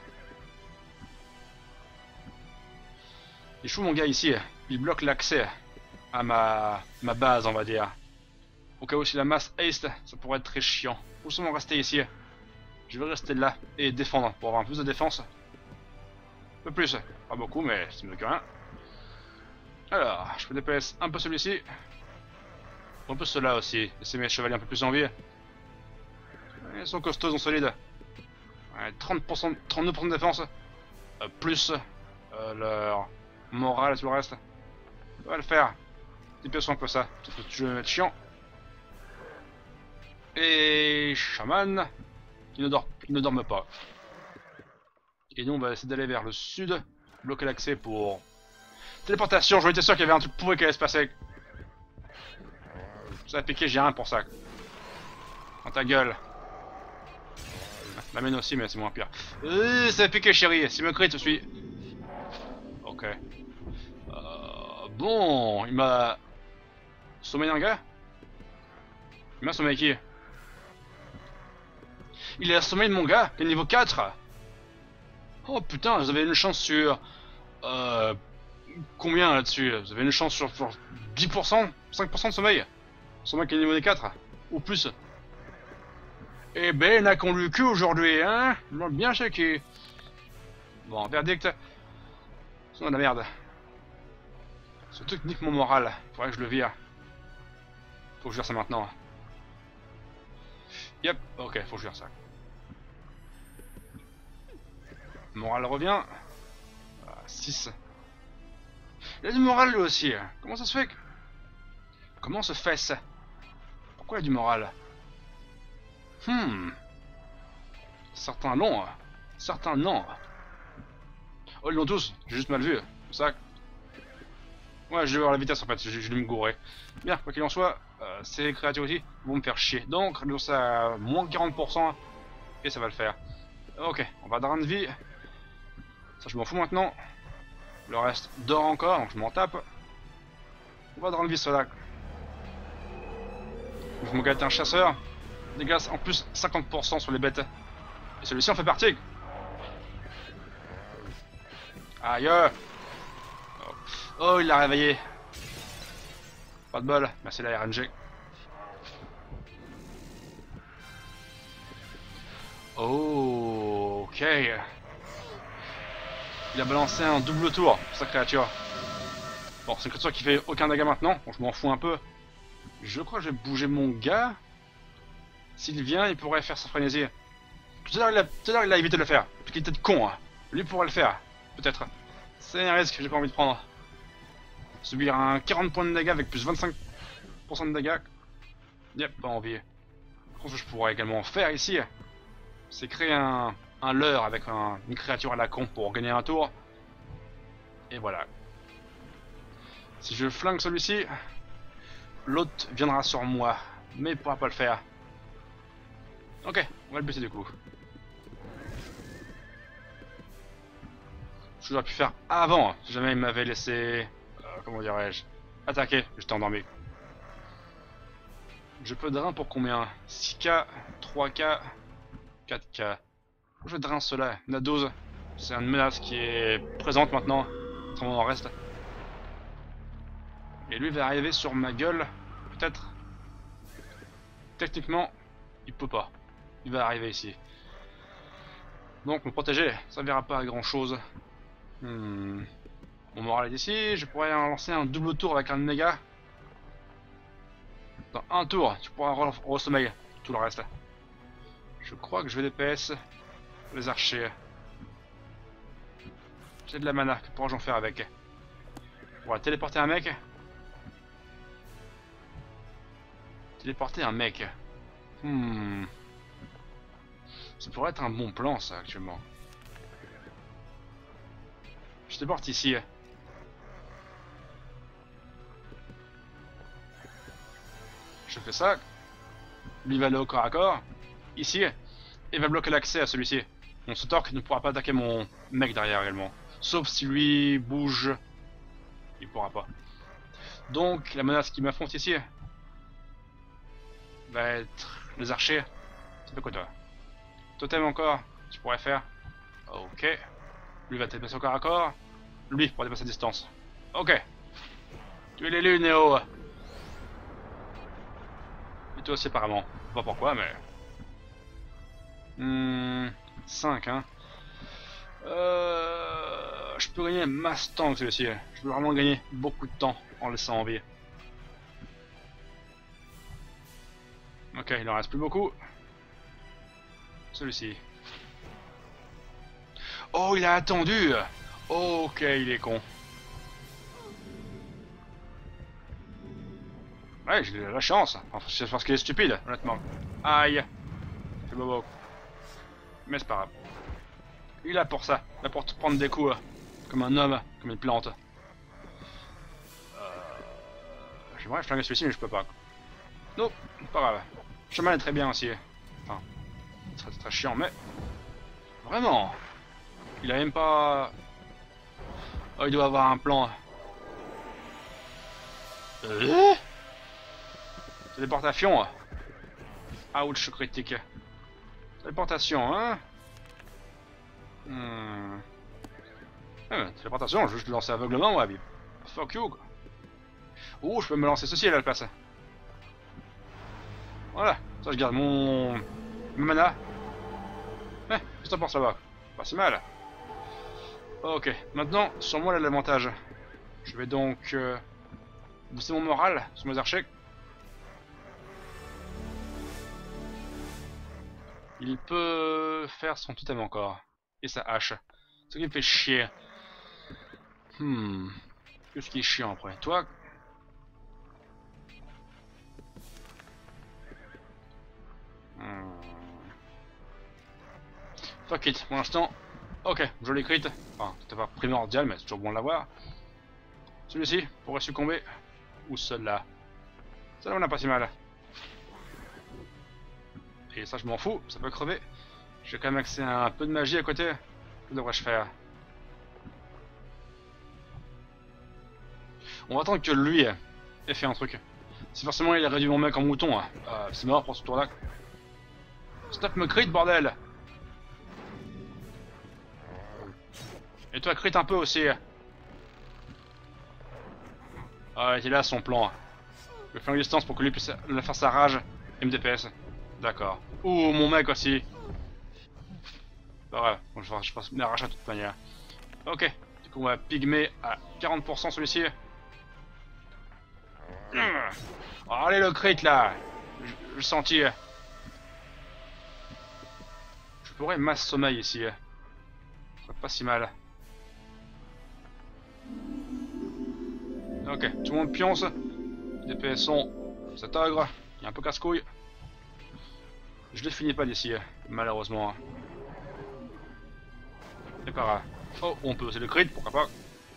A: Il joue mon gars ici, il bloque l'accès à ma base, on va dire. Au cas où si la mass haste, ça pourrait être très chiant. Faut seulement rester ici. Je vais rester là et défendre pour avoir un peu plus de défense. Un peu plus, pas beaucoup, mais c'est mieux que rien. Alors, je peux DPS un peu celui-ci. Un peu ceux-là aussi. Laisser mes chevaliers un peu plus en vie. Ils sont costauds, ils sont solides. Ouais, 30%, 32% de défense. Plus leur morale et tout le reste. Ça va le faire. DPS un peu ça. Peut-être que je vais mettre chiant. Et chaman qui ne dorment pas. Et nous on va essayer d'aller vers le sud, bloquer l'accès pour téléportation. J'en étais sûr qu'il y avait un truc pourri qui allait se passer. Ça a piqué, j'ai rien pour ça. Dans ta gueule. La mienne aussi, mais c'est moins pire. Ça a piqué, chérie. Si me crie, je suis. Ok. Bon, il m'a sommeillé un gars. Il m'a sommeillé qui? Il a sommeillé mon gars, qui est niveau 4. Oh putain, vous avez une chance sur... combien là-dessus? Vous avez une chance sur 10%? 5% de sommeil? Sommeil qui est niveau 4? Ou plus? Eh ben, n'a qu'on lu que aujourd'hui, hein? Bien checké. Bon, verdict. C'est de la merde. Ce truc nique mon moral. Faudrait que je le vire. Faut que je vire ça maintenant. Yep, ok, faut que je vire ça. Moral revient. 6. Il a du moral lui aussi. Comment ça se fait que... Comment se fait ça? Pourquoi il a du moral? Certains l'ont. Certains non. Oh, ils l'ont tous. J'ai juste mal vu. C'est ça. Ouais, je vais voir la vitesse en fait. Je vais me gourer. Bien, quoi qu'il en soit, ces créatures aussi vont me faire chier. Donc, réduire ça à moins 40%. Et ça va le faire. Ok, on va drain de vie. Ça, je m'en fous maintenant. Le reste dort encore, donc je m'en tape. On va drain de vie cela. Je me gâte un chasseur. Dégâts en plus 50% sur les bêtes. Et celui-ci en fait partie. Aïe. Oh, il l'a réveillé. Pas de bol. Merci la RNG. Oh, ok. Il a balancé un double tour pour sa créature. Bon, c'est une créature qui fait aucun dégât maintenant. Bon, je m'en fous un peu. Je crois que je vais bouger mon gars. S'il vient, il pourrait faire sa frénésie. Tout à l'heure, il a évité de le faire. Parce qu'il était con, hein. Lui pourrait le faire. Peut-être. C'est un risque que j'ai pas envie de prendre. Subir un 40 points de dégâts avec plus 25% de dégâts. Yep, pas envie. Ce que je pourrais également faire ici, c'est créer un leurre avec une créature à la con pour gagner un tour. Et voilà. Si je flingue celui-ci, l'autre viendra sur moi, mais il pourra pas le faire. Ok, on va le buter du coup. Ce que j'aurais pu faire avant, si jamais il m'avait laissé... comment dirais-je? Attaquer, j'étais endormi. Je peux drain pour combien? 6k, 3k, 4k. Je drain cela, il y en a 12. C'est une menace qui est présente maintenant. Ça en reste. Et lui va arriver sur ma gueule, peut-être. Techniquement, il peut pas. Il va arriver ici. Donc me protéger, ça ne verra pas à grand chose. Mon moral est ici, je pourrais lancer un double tour avec un méga. Dans un tour, tu pourras re-sommeil tout le reste. Je crois que je vais DPS les archers. J'ai de la mana, que pourrais-je en faire avec? On va téléporter un mec. Téléporter un mec. Ça pourrait être un bon plan ça actuellement. Je téléporte ici. Je fais ça. Lui va aller au corps à corps. Ici. Et va bloquer l'accès à celui-ci. Mon Stock ne pourra pas attaquer mon mec derrière également. Sauf si lui bouge, il pourra pas. Donc la menace qui m'affronte ici va être les archers. Ça fait quoi toi? Totem encore, tu pourrais faire. Ok. Lui va te dépasser au corps à corps. Lui pour dépasser à distance. Ok. Tu es l'élu Néo. Et toi aussi apparemment. Pas pourquoi mais... 5 hein. Je peux gagner masse temps que celui-ci. Je peux vraiment gagner beaucoup de temps en laissant en vie. Ok, il en reste plus beaucoup. Celui-ci. Oh, il a attendu. Ok, il est con. Ouais, j'ai la chance. Enfin, c'est parce qu'il est stupide, honnêtement. Aïe. C'est bobo. Mais c'est pas grave. Il a pour ça. Il a pour te prendre des coups. Comme un homme, comme une plante. J'aimerais flinguer celui-ci, mais je peux pas. Non, pas grave. Le chemin est très bien aussi. Enfin, très chiant, mais... Vraiment. Il a même pas... Oh, il doit avoir un plan. Téléportation. Ouch, critique. Téléportation, hein. Téléportation, je vais juste le lancer aveuglement, ouais. Fuck you, quoi. Oh, je peux me lancer ceci à la place. Voilà, ça je garde mon mana. Qu'est-ce que t'en penses là-bas? Pas si mal. Ok, maintenant, sur moi, là, l'avantage. Je vais donc booster mon moral sur mes archers. Il peut faire son totem encore. Et sa hache. Ce qui me fait chier. Qu'est-ce qui est chiant après? Toi? Fuck it, pour l'instant. Ok, joli crit. Enfin, c'était pas primordial, mais c'est toujours bon de l'avoir. Celui-ci pourrait succomber. Ou celui-là. Celle-là, on a pas si mal. Et ça, je m'en fous, ça peut crever. J'ai quand même accès à un peu de magie à côté. Que devrais-je faire? On va attendre que lui ait fait un truc. Si forcément il a réduit mon mec en mouton, c'est mort pour ce tour-là. Stop me crit, bordel! Et toi, crit un peu aussi. Ah, il est là son plan. Je vais faire une distance pour que lui puisse faire sa rage et me DPS. D'accord. Ouh, mon mec aussi. Bah ouais, je pense me arracher de toute manière. Ok, du coup on va pygmer à 40% celui-ci. Oh, allez le crit là. Je sentis. Je pourrais masse sommeil ici. Pas si mal. Ok, tout le monde pionce. Les DPS sont cet ogre. Il est un peu casse-couille. Je les finis pas d'ici, malheureusement. C'est pas grave. Oh, on peut aussi le crit, pourquoi pas.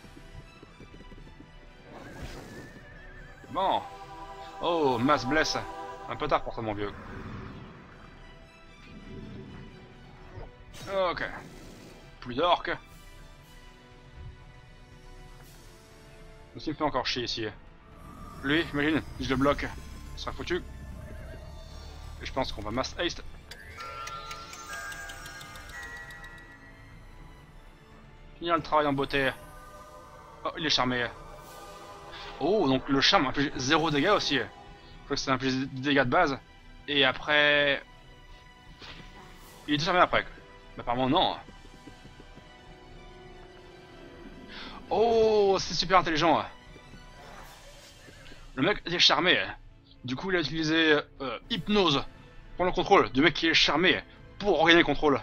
A: Bon. Oh, masse blesse. Un peu tard pour ça, mon vieux. Ok. Plus d'orques. Ce qui me fait encore chier ici. Lui, imagine, si je le bloque, il sera foutu. Et je pense qu'on va mass haste. Finir le travail en beauté. Oh, il est charmé. Oh, donc le charme inflige 0 dégâts aussi. Je crois que c'est inflige des dégâts de base. Et après... Il est charmé après. Mais apparemment non. Oh, c'est super intelligent. Le mec était charmé. Du coup, il a utilisé hypnose pour le contrôle du mec qui est charmé pour regagner le contrôle.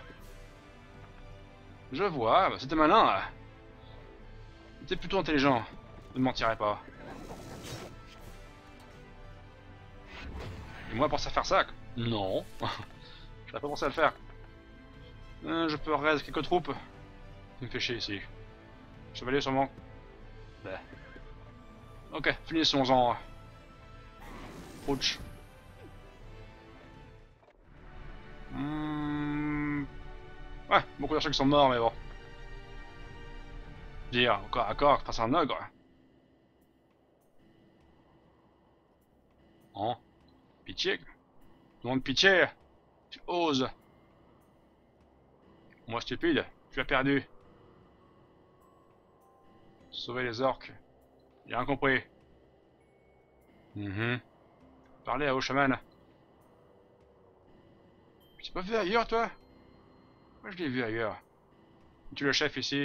A: Je vois, bah, c'était malin. C'était plutôt intelligent. Ne mentirais pas. Et moi, penser à faire ça? Non. J'avais pas pensé à le faire. Je peux raise quelques troupes. Il me fait chier ici. Chevalier sûrement. Bah. Ok, finissons-en. Ouch. Ouais, beaucoup d'archers qui sont morts, mais bon. Dire, corps à corps face à un ogre. Oh, pitié. Demande pitié. Tu oses. Moi stupide, tu as perdu. Sauver les orques. J'ai rien compris. Parlez à Oshaman. Tu t'es pas vu ailleurs, toi? Moi, je l'ai vu ailleurs. Tu es le chef ici.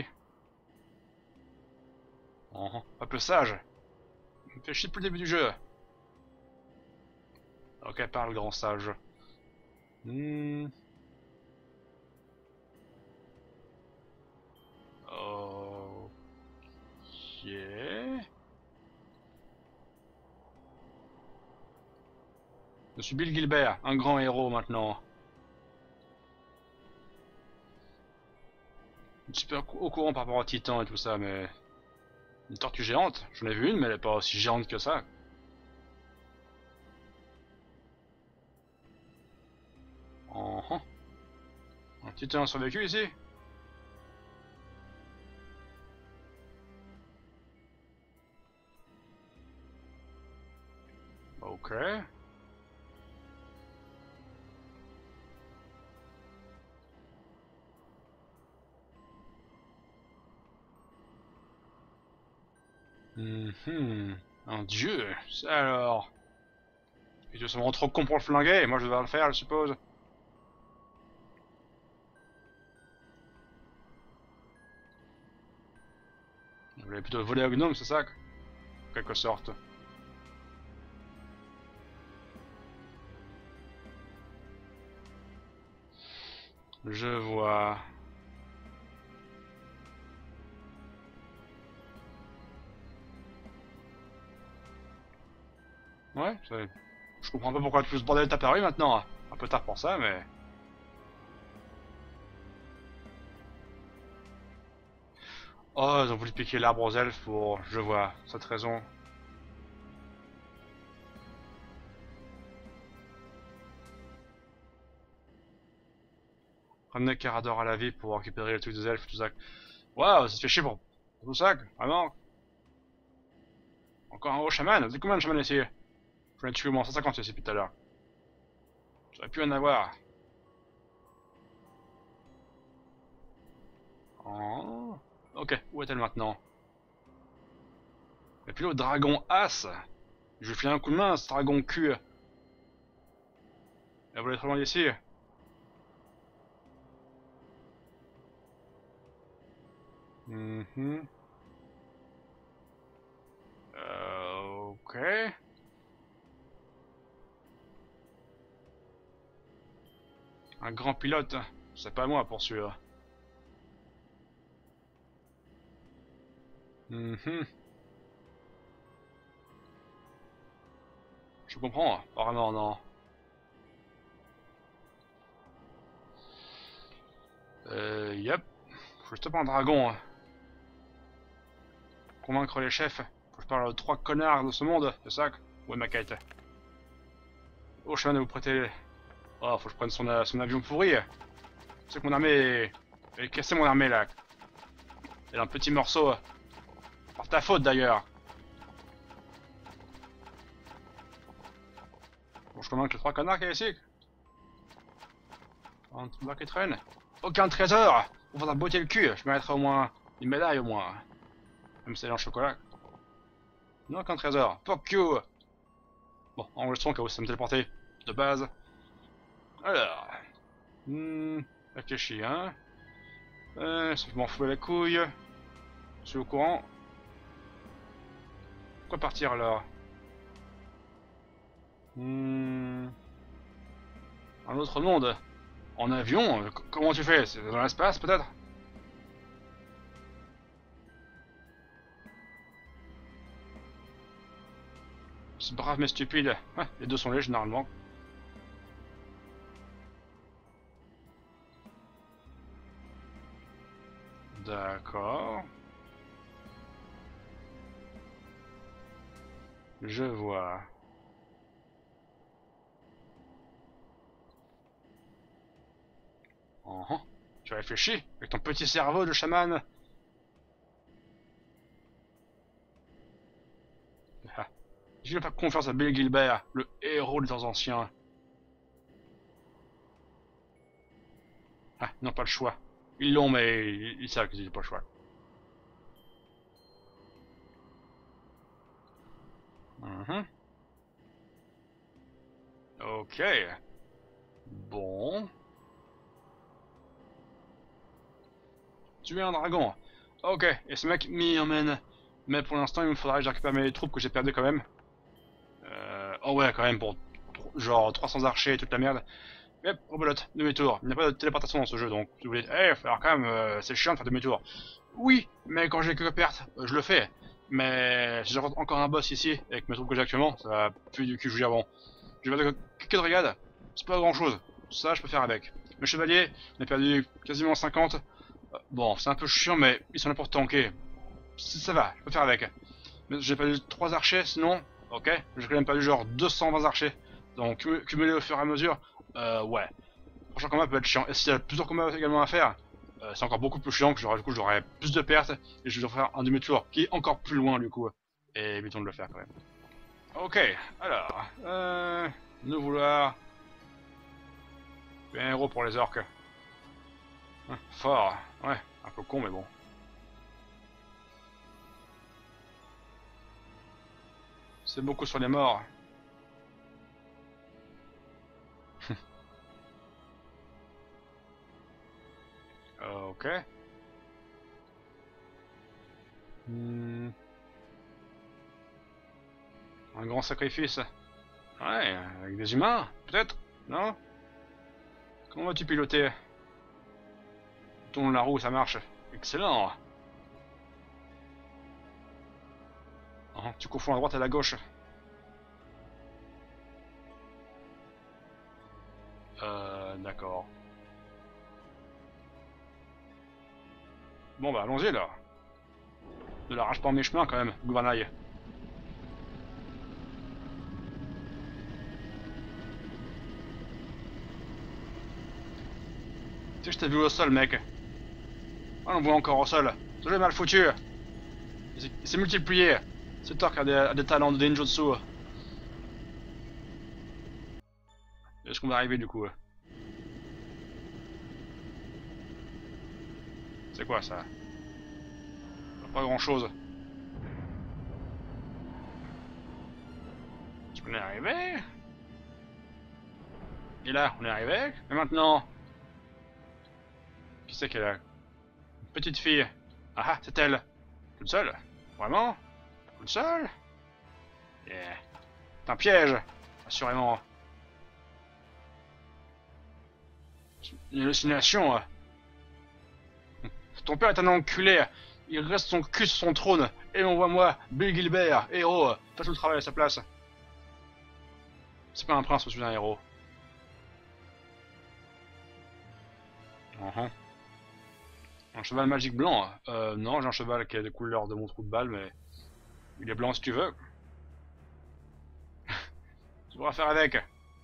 A: Oh, un peu sage. Il me fait chier depuis le début du jeu. Ok, parle, grand sage. Hmm. Ok. Je suis Bill Gilbert, un grand héros maintenant. Je suis pas au courant par rapport aux titans et tout ça, mais... Une tortue géante, j'en ai vu une, mais elle est pas aussi géante que ça. Oh, oh. Un titan a survécu ici? Ok. Un dieu, ça alors. Les dieux sont vraiment trop cons pour le flinguer, et moi je vais le faire, je suppose. Vous voulez plutôt voler à gnome, c'est ça? En quelque sorte. Je vois. Ouais, je comprends pas pourquoi tout ce bordel est apparu maintenant. Un peu tard pour ça, mais... Oh, ils ont voulu piquer l'arbre aux elfes pour... Je vois, cette raison. Ramener Carador à la vie pour récupérer le truc des elfes, tout ça. Waouh, ça se fait chier pour tout ça, vraiment. Encore un haut chaman? Vous êtes combien de chamans ici? J'en ai tué au moins 150 ici depuis tout à l'heure. J'aurais pu en avoir. Oh. Ok, où est-elle maintenant? Et puis le dragon as. Je lui file un coup de main, ce dragon cul. Elle voulait être loin d'ici. Ok. Un grand pilote. C'est pas moi pour sûr. Je comprends. Pas vraiment, non. Yep. Faut juste pas un dragon. Convaincre les chefs. Faut que je parle aux 3 connards de ce monde, c'est ça? Où est ma quête? Oh, chemin de vous prêter. Oh, faut que je prenne son avion pourri. C'est que mon armée est cassée, mon armée là. Elle a un petit morceau. Par ta faute d'ailleurs. Bon, je convainc les 3 connards qu'il y a ici. Un truc là qui traîne. Aucun trésor! On va botter le cul. Je mériterai au moins une médaille au moins. Même si elle est en chocolat. Non, aucun trésor. Fuck you! Bon, enregistrons qu'à où ça me téléporter. De base. Alors. Réfléchis, hein. Si je m'en fous la couille. Je suis au courant. Pourquoi partir alors? Un autre monde. En avion? Comment tu fais? C'est dans l'espace peut-être? C'est brave mais stupide. Ouais, les deux sont légers généralement. D'accord. Je vois. Tu réfléchis avec ton petit cerveau de chaman. Je vais faire confiance à Bill Gilbert, le héros des temps anciens. Ah, ils n'ont pas le choix. Ils l'ont, mais ils savent qu'ils n'ont pas le choix. Ok. Bon. Tu es un dragon. Ok, et ce mec m'y emmène. Mais pour l'instant, il me faudra que je récupère mes troupes que j'ai perdues quand même. Oh ouais, quand même, pour genre 300 archers et toute la merde. Hop, rebelote, demi-tour. Il n'y a pas de téléportation dans ce jeu, donc si vous voulez... Eh, alors quand même, c'est chiant de faire demi-tour. Oui, mais quand j'ai que pertes, je le fais. Mais si j'affronte encore un boss ici, avec mes troupes que j'ai actuellement, ça va plus du cul, je veux dire, bon. Je vais que de regade, c'est pas grand chose. Ça, je peux faire avec. Mes chevaliers, on a perdu quasiment 50. Bon, c'est un peu chiant, mais ils sont là pour tanker. Ça va, je peux faire avec. Mais j'ai perdu 3 archers, sinon, ok. J'ai quand même perdu genre 220 archers. Donc, cumulé au fur et à mesure, ouais. Le prochain combat peut être chiant. Et s'il y a plusieurs combats également à faire, c'est encore beaucoup plus chiant, que du coup j'aurai plus de pertes, et je vais faire un demi-tour qui est encore plus loin du coup. Et évitons de le faire quand même. Ok, alors, nous vouloir... Un héros pour les orques. Fort, ouais, un peu con mais bon. C'est beaucoup sur les morts. Ok. Un grand sacrifice. Ouais, avec des humains, peut-être? Non? Comment vas-tu piloter? Tourne la roue, ça marche. Excellent. Tu confonds à droite et à la gauche. D'accord. Bon bah allons-y là. Ne l'arrache pas en mes chemins quand même, gouvernail. Tu sais, je t'ai vu au sol, mec. Ah, on me voit encore au sol. Ce jeu est mal foutu. Il s'est multiplié. C'est Torque a des talents de ninjutsu. Est-ce qu'on va arriver du coup? C'est quoi ça? Pas grand chose. Est-ce qu'on est arrivé? Et là, on est arrivé. Et maintenant? Qui c'est qu'elle a? Une petite fille. Ah ah, c'est elle. Toute seule? Vraiment? Toute seule? Yeah. C'est un piège, assurément. Une hallucination. Ton père est un enculé. Il reste son cul sur son trône. Et on voit moi, Bill Gilbert, héros, fais tout le travail à sa place. C'est pas un prince, je suis un héros. Un cheval magique blanc? Non, j'ai un cheval qui a des couleurs de mon trou de balle, mais... Il est blanc si tu veux. Tu pourras faire avec.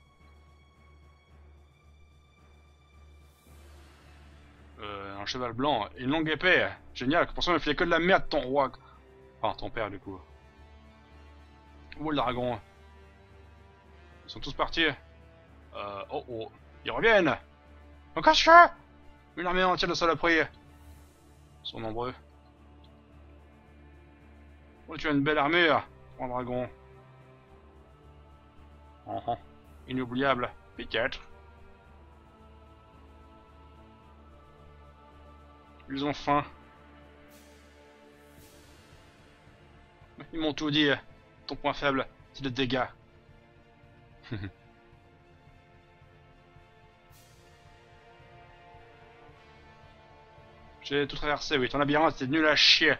A: Un cheval blanc et une longue épée. Génial, pour ça il me fait que de la merde ton roi. Enfin, ton père du coup. Où est le dragon? Ils sont tous partis. Oh oh. Ils reviennent. Encore ça? Une armée entière de saloperies. Ils sont nombreux. Oh, tu as une belle armure, mon dragon. Inoubliable, peut-être. Ils ont faim. Ils m'ont tout dit. Ton point faible, c'est le dégât. J'ai tout traversé, oui. Ton labyrinthe, c'est nul à chier.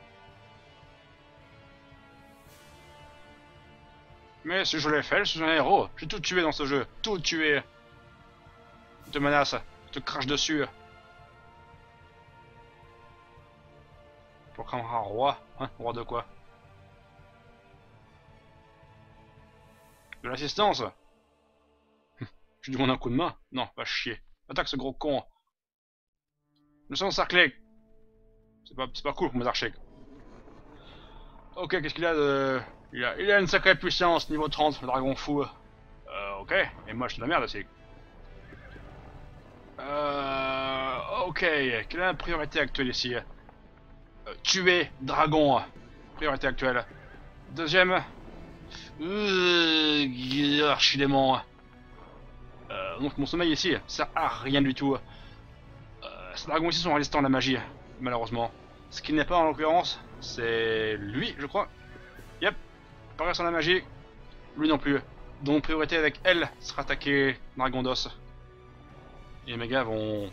A: Mais si je l'ai fait, je suis un héros. J'ai tout tué dans ce jeu. Tout tué. Je te menace. Je te crache dessus. Pour un roi. Hein, roi de quoi? De l'assistance. Je lui demande un coup de main. Non, va chier. Attaque ce gros con. Nous sommes encerclés. C'est pas cool pour mes archers. Ok, qu'est-ce qu'il a de... Il a une sacrée puissance, niveau 30, le dragon fou. Ok, et moi je suis de la merde aussi. Ok, quelle est la priorité actuelle ici? Tuer dragon, priorité actuelle. Deuxième, archidémon. Donc mon sommeil ici, ça a rien du tout. Ces dragons ici sont résistants à la magie, malheureusement. Ce qui n'est pas en l'occurrence, c'est lui, je crois. Yep, pas reste la magie. Lui non plus. Donc priorité avec elle sera attaquer dragon d'os. Et mes gars vont...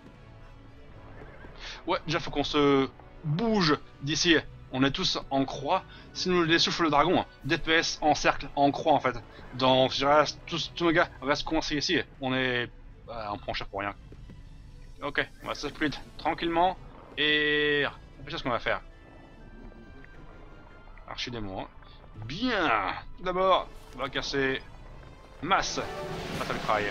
A: Ouais, déjà faut qu'on se bouge d'ici. On est tous en croix. Si nous les souffle le dragon, DPS en cercle, en croix en fait. Donc je reste, tous nos gars restent coincés ici. On est... on prend cher pour rien. Ok, on va se split tranquillement. Et... C'est ce qu'on va faire. Archidémon. Bien. Tout d'abord, on va casser... Masse. Fatal Cry.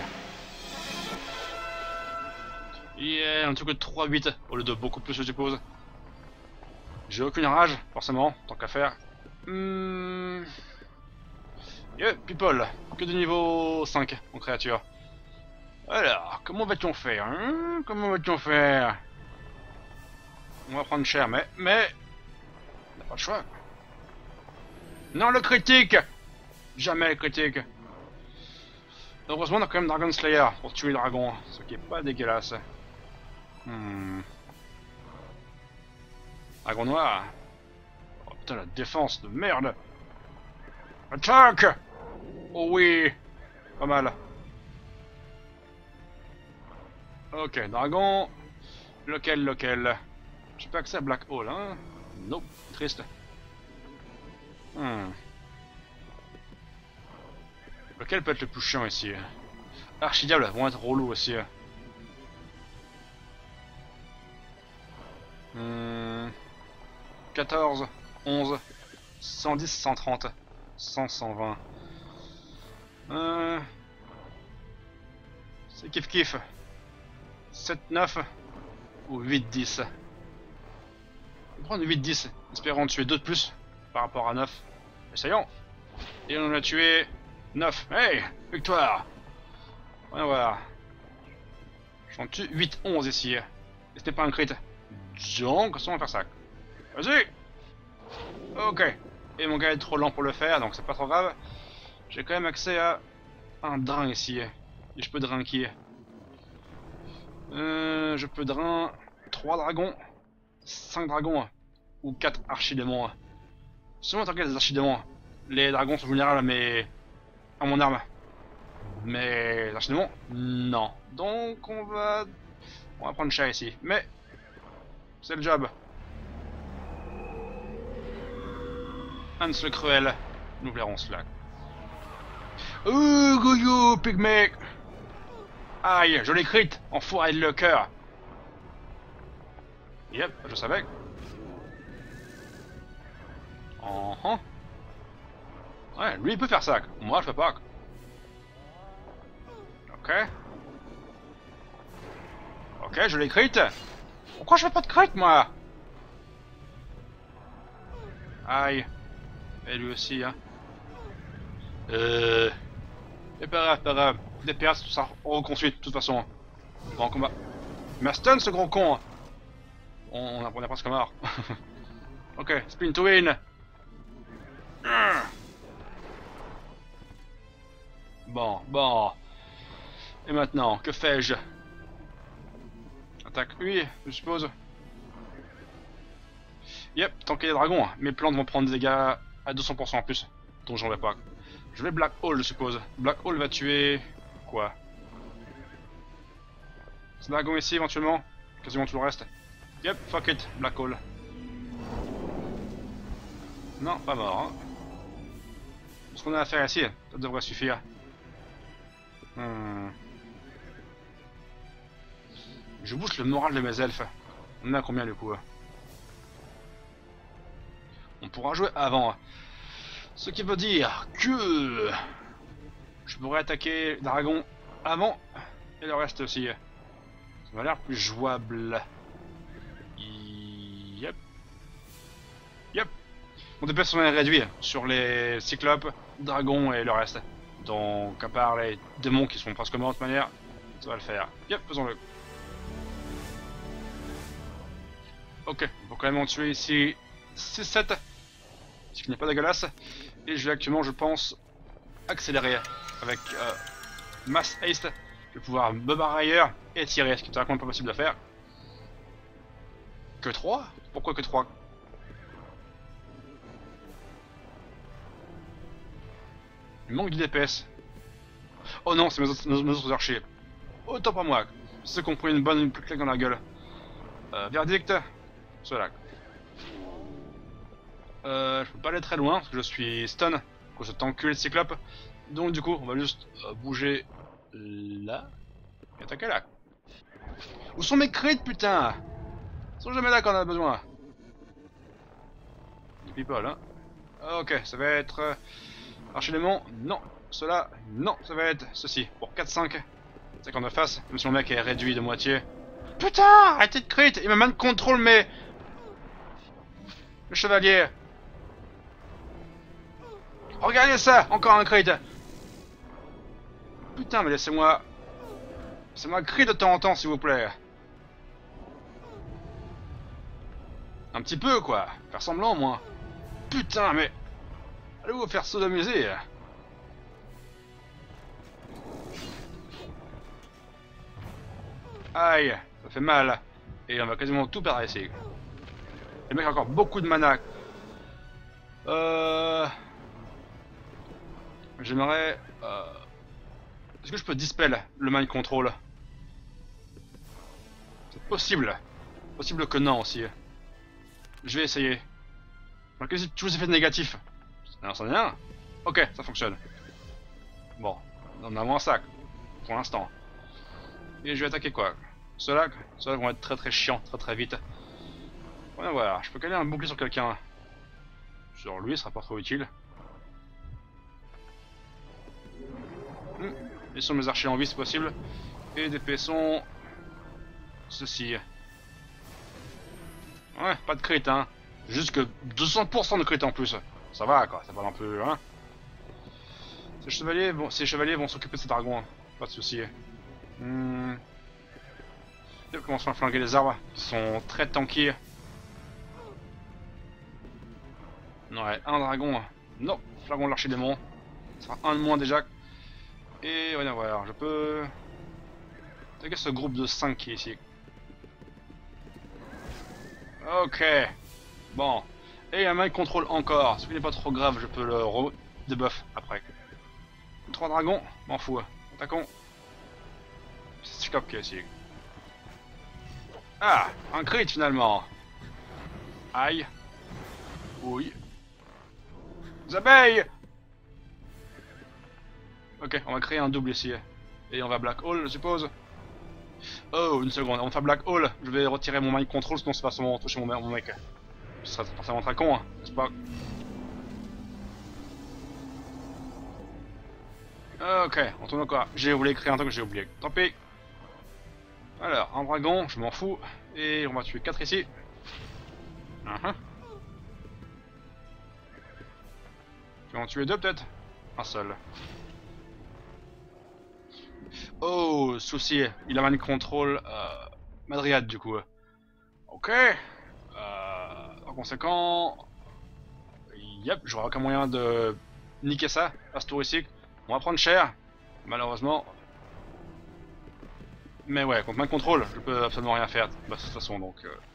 A: Yeah, un truc de 3-8 au lieu de beaucoup plus je suppose. J'ai aucune rage, forcément, tant qu'à faire. Yeah, people, que de niveau 5 en créature. Alors, comment va-t-on faire hein? Comment va-t-on faire? On va prendre cher, mais... On n'a pas le choix. Non, le critique! Jamais le critique. Heureusement, on a quand même Dragon Slayer pour tuer le dragon, ce qui est pas dégueulasse. Dragon noir. Oh putain, la défense de merde. Attaque! Oh oui! Pas mal. Ok, dragon. Lequel? J'ai pas accès à Black Hole, hein? Nope, triste. Lequel peut être le plus chiant ici? Archidiable vont être relous aussi. 14, 11, 110, 130, 100, 120. C'est kiff. 7, 9 ou 8, 10. On va prendre 8, 10. Espérons tuer 2 de plus par rapport à 9. Essayons. Et on a tué 9. Hey, victoire. Voyons voir. J'en tue 8, 11 ici. Et c'était pas un crit. Donc, on va faire ça. Vas-y. Ok. Et mon gars est trop lent pour le faire, donc c'est pas trop grave. J'ai quand même accès à un drain ici. Et je peux drain qui? Je peux drain 3 dragons, 5 dragons ou 4 archidémons. Souvent t'inquiète des archidémons. Les dragons sont vulnérables à mon arme. Mais les archidémons, non. Donc on va prendre cher ici. Mais c'est le job. Hans le Cruel, nous verrons cela. Oh, goyo, pygmée! Aïe, je crit, enfoiré de le cœur. Yep, je savais. Ouais, lui il peut faire ça. Moi je peux pas. Ok, je crit. Pourquoi je fais pas de crit moi? Aïe. Et lui aussi, hein. C'est pas grave. Des pertes, tout ça, on reconstruit de toute façon. Grand combat. Mais stun ce gros con. On est presque mort. Ok, spin to win. Bon. Et maintenant, que fais-je? Attaque lui, je suppose. Yep, tant qu'il y a des dragons, mes plantes vont prendre des dégâts à 200% en plus. Donc j'en vais pas. Je vais Black Hole, je suppose. Black Hole va tuer... quoi? Ce dragon ici, éventuellement. Quasiment tout le reste. Yep, fuck it, Black Hole. Non, pas mort. Hein. Ce qu'on a à faire ici, ça devrait suffire. Je booste le moral de mes elfes. On a combien du coup? On pourra jouer avant. Ce qui veut dire que je pourrais attaquer le dragon avant et le reste aussi. Ça m'a l'air plus jouable. Yep. Mon DPS est réduit sur les cyclopes, dragons et le reste. Donc à part les démons qui sont presque morts de toute manière, ça va le faire. Yep, faisons-le. Ok, on va quand même en tuer ici 6-7, ce qui n'est pas dégueulasse. Et je vais actuellement, je pense, accélérer avec Mass Haste. Je vais pouvoir me barrer ailleurs et tirer, ce qui est totalement pas possible de faire. Que 3? Pourquoi que 3? Il manque du DPS. Oh non, c'est mes autres archers. Autant pour moi. Ceux qui ont pris une bonne claque dans la gueule. Verdict. Cela. Je peux pas aller très loin parce que je suis stun à cause de cet enculé de cyclope. Donc du coup, on va juste bouger là et attaquer là. Où sont mes crits, putain? Ils sont jamais là quand on en a besoin. Des people, hein. Ok, ça va être archer-démon. Non. Cela, non. Ça va être ceci. Pour 4-5. C'est qu'on a face. Même si mon mec est réduit de moitié. Putain, arrêtez de crit. Il m'a même contrôle mais... Le chevalier. Regardez ça. Encore un crit. Putain, mais laissez-moi... Laissez-moi crit de temps en temps, s'il vous plaît. Un petit peu, quoi. Faire semblant, moi. Putain, mais... Allez vous faire sodomiser. Aïe, ça fait mal. Et on va quasiment tout perdre ici. Le mec a encore beaucoup de mana. J'aimerais... Est-ce que je peux dispel le mind control? C'est possible. Possible que non aussi. Je vais essayer. Malgré tous les effets négatifs. Non, c'en est un. Ok, ça fonctionne. Bon, on a moins ça. Pour l'instant. Et je vais attaquer quoi? Ceux-là vont être très chiants, très vite. Voilà, voilà, je peux caler un bouclier sur quelqu'un. Sur lui, ce sera pas trop utile. Et sur mes archers en vie, c'est possible. Et des paissons. Ceci. Ouais, pas de crit, hein. Juste que 200% de crit en plus. Ça va, quoi, c'est pas non plus, hein. Ces chevaliers vont s'occuper de ces dragons, hein. Pas de soucis. Ils commencent à flanquer les arbres, qui sont très tankés. Ouais, un dragon. Non, flagon de l'archer-démon. Ce sera un de moins déjà. Et voyons voir, je peux... attaquer ce groupe de 5 qui est ici. Ok. Bon. Et un mind contrôle encore. Ce qui n'est pas trop grave, je peux le redebuff après. 3 dragons, m'en fous. Attaquons. C'est Cyclope qui est ici. Ah, un crit finalement. Aïe. Oui. Les abeilles. Ok, on va créer un double ici. Et on va Black Hole, je suppose. Oh, une seconde, on va faire Black Hole. Je vais retirer mon mind control, sinon c'est pas seulement toucher mon mec. Ce serait forcément très con, hein, n'est-ce pas? Ok, on tourne quoi? J'ai voulu créer un truc que j'ai oublié. Tant pis. Alors, un dragon, je m'en fous. Et on va tuer 4 ici. Je vais en tuer 2 peut-être. Un seul. Oh, souci, il a mind control Madriad du coup. Ok. En conséquent... Yep, j'aurai aucun moyen de niquer ça à ce tour ici. On va prendre cher, malheureusement. Mais ouais, contre mind control, je peux absolument rien faire de toute façon donc...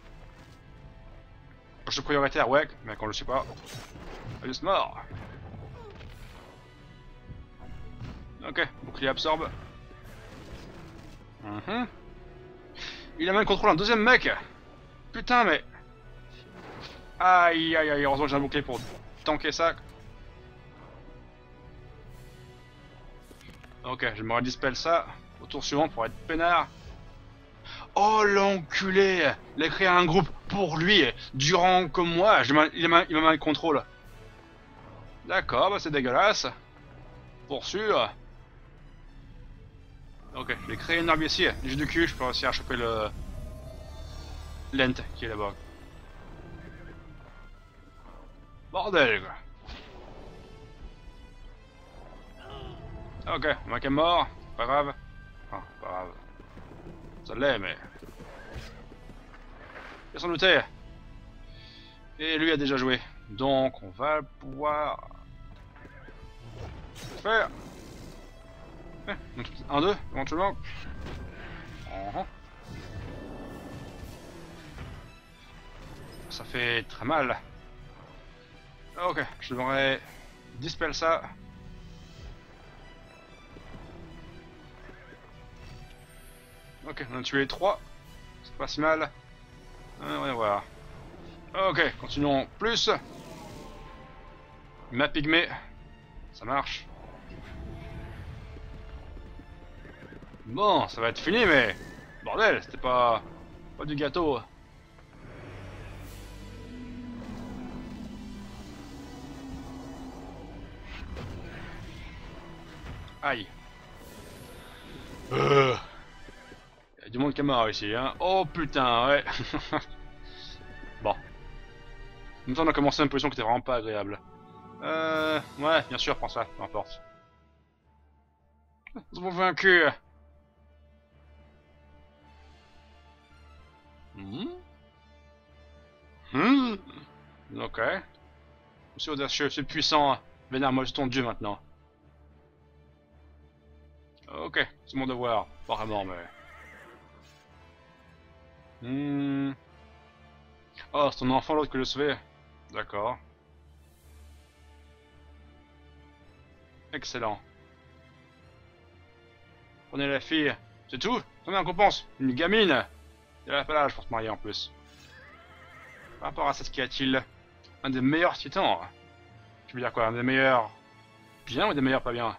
A: Je suis prioritaire, ouais, mais quand je le suis pas... Juste mort. Ok, bouclier absorbe. Il a même contrôle un deuxième mec. Putain mais... Aïe aïe aïe, heureusement que j'ai un bouclier pour tanker ça. Ok, je me dispel ça. Au tour suivant pour être peinard. Oh l'enculé. Il a créé un groupe pour lui, durant que moi, il m'a mal le contrôle. D'accord, bah c'est dégueulasse. Pour sûr. Ok, je vais créer une arbre ici. J'ai du cul, je peux réussir à choper le... Lent qui est là-bas. Bordel, quoi. Ok, le mec est mort. Pas grave. Enfin, pas grave. Ça l'est, mais... Il s'en doutait. Et lui a déjà joué. Donc, on va pouvoir... faire... Un, deux, éventuellement. Ça fait très mal. Ok, je devrais dispel ça. Ok, on a tué 3. C'est pas si mal. Voyons voir. Ok, continuons. Plus. Ma pygmée. Ça marche. Bon, ça va être fini, mais... Bordel, c'était pas... Pas du gâteau. Aïe. Il y a du monde qui est mort ici, hein. Oh putain, ouais. Bon. En même temps, on a commencé une position qui était vraiment pas agréable. Ouais, bien sûr, prends ça, peu importe. Nous avons vaincu. Ok. C'est audacieux, c'est puissant. Vénère-moi, je suis ton dieu maintenant. Ok, c'est mon devoir. Pas vraiment, mais... Oh, c'est ton enfant l'autre que je sauvé. D'accord. Excellent. Prenez la fille. C'est tout? Combien qu'on pense? Une gamine? Elle a pas l'âge pour se marier en plus. Par rapport à ça, qu'y a-t-il? Un des meilleurs titans. Tu veux dire quoi? Un des meilleurs bien ou des meilleurs pas bien?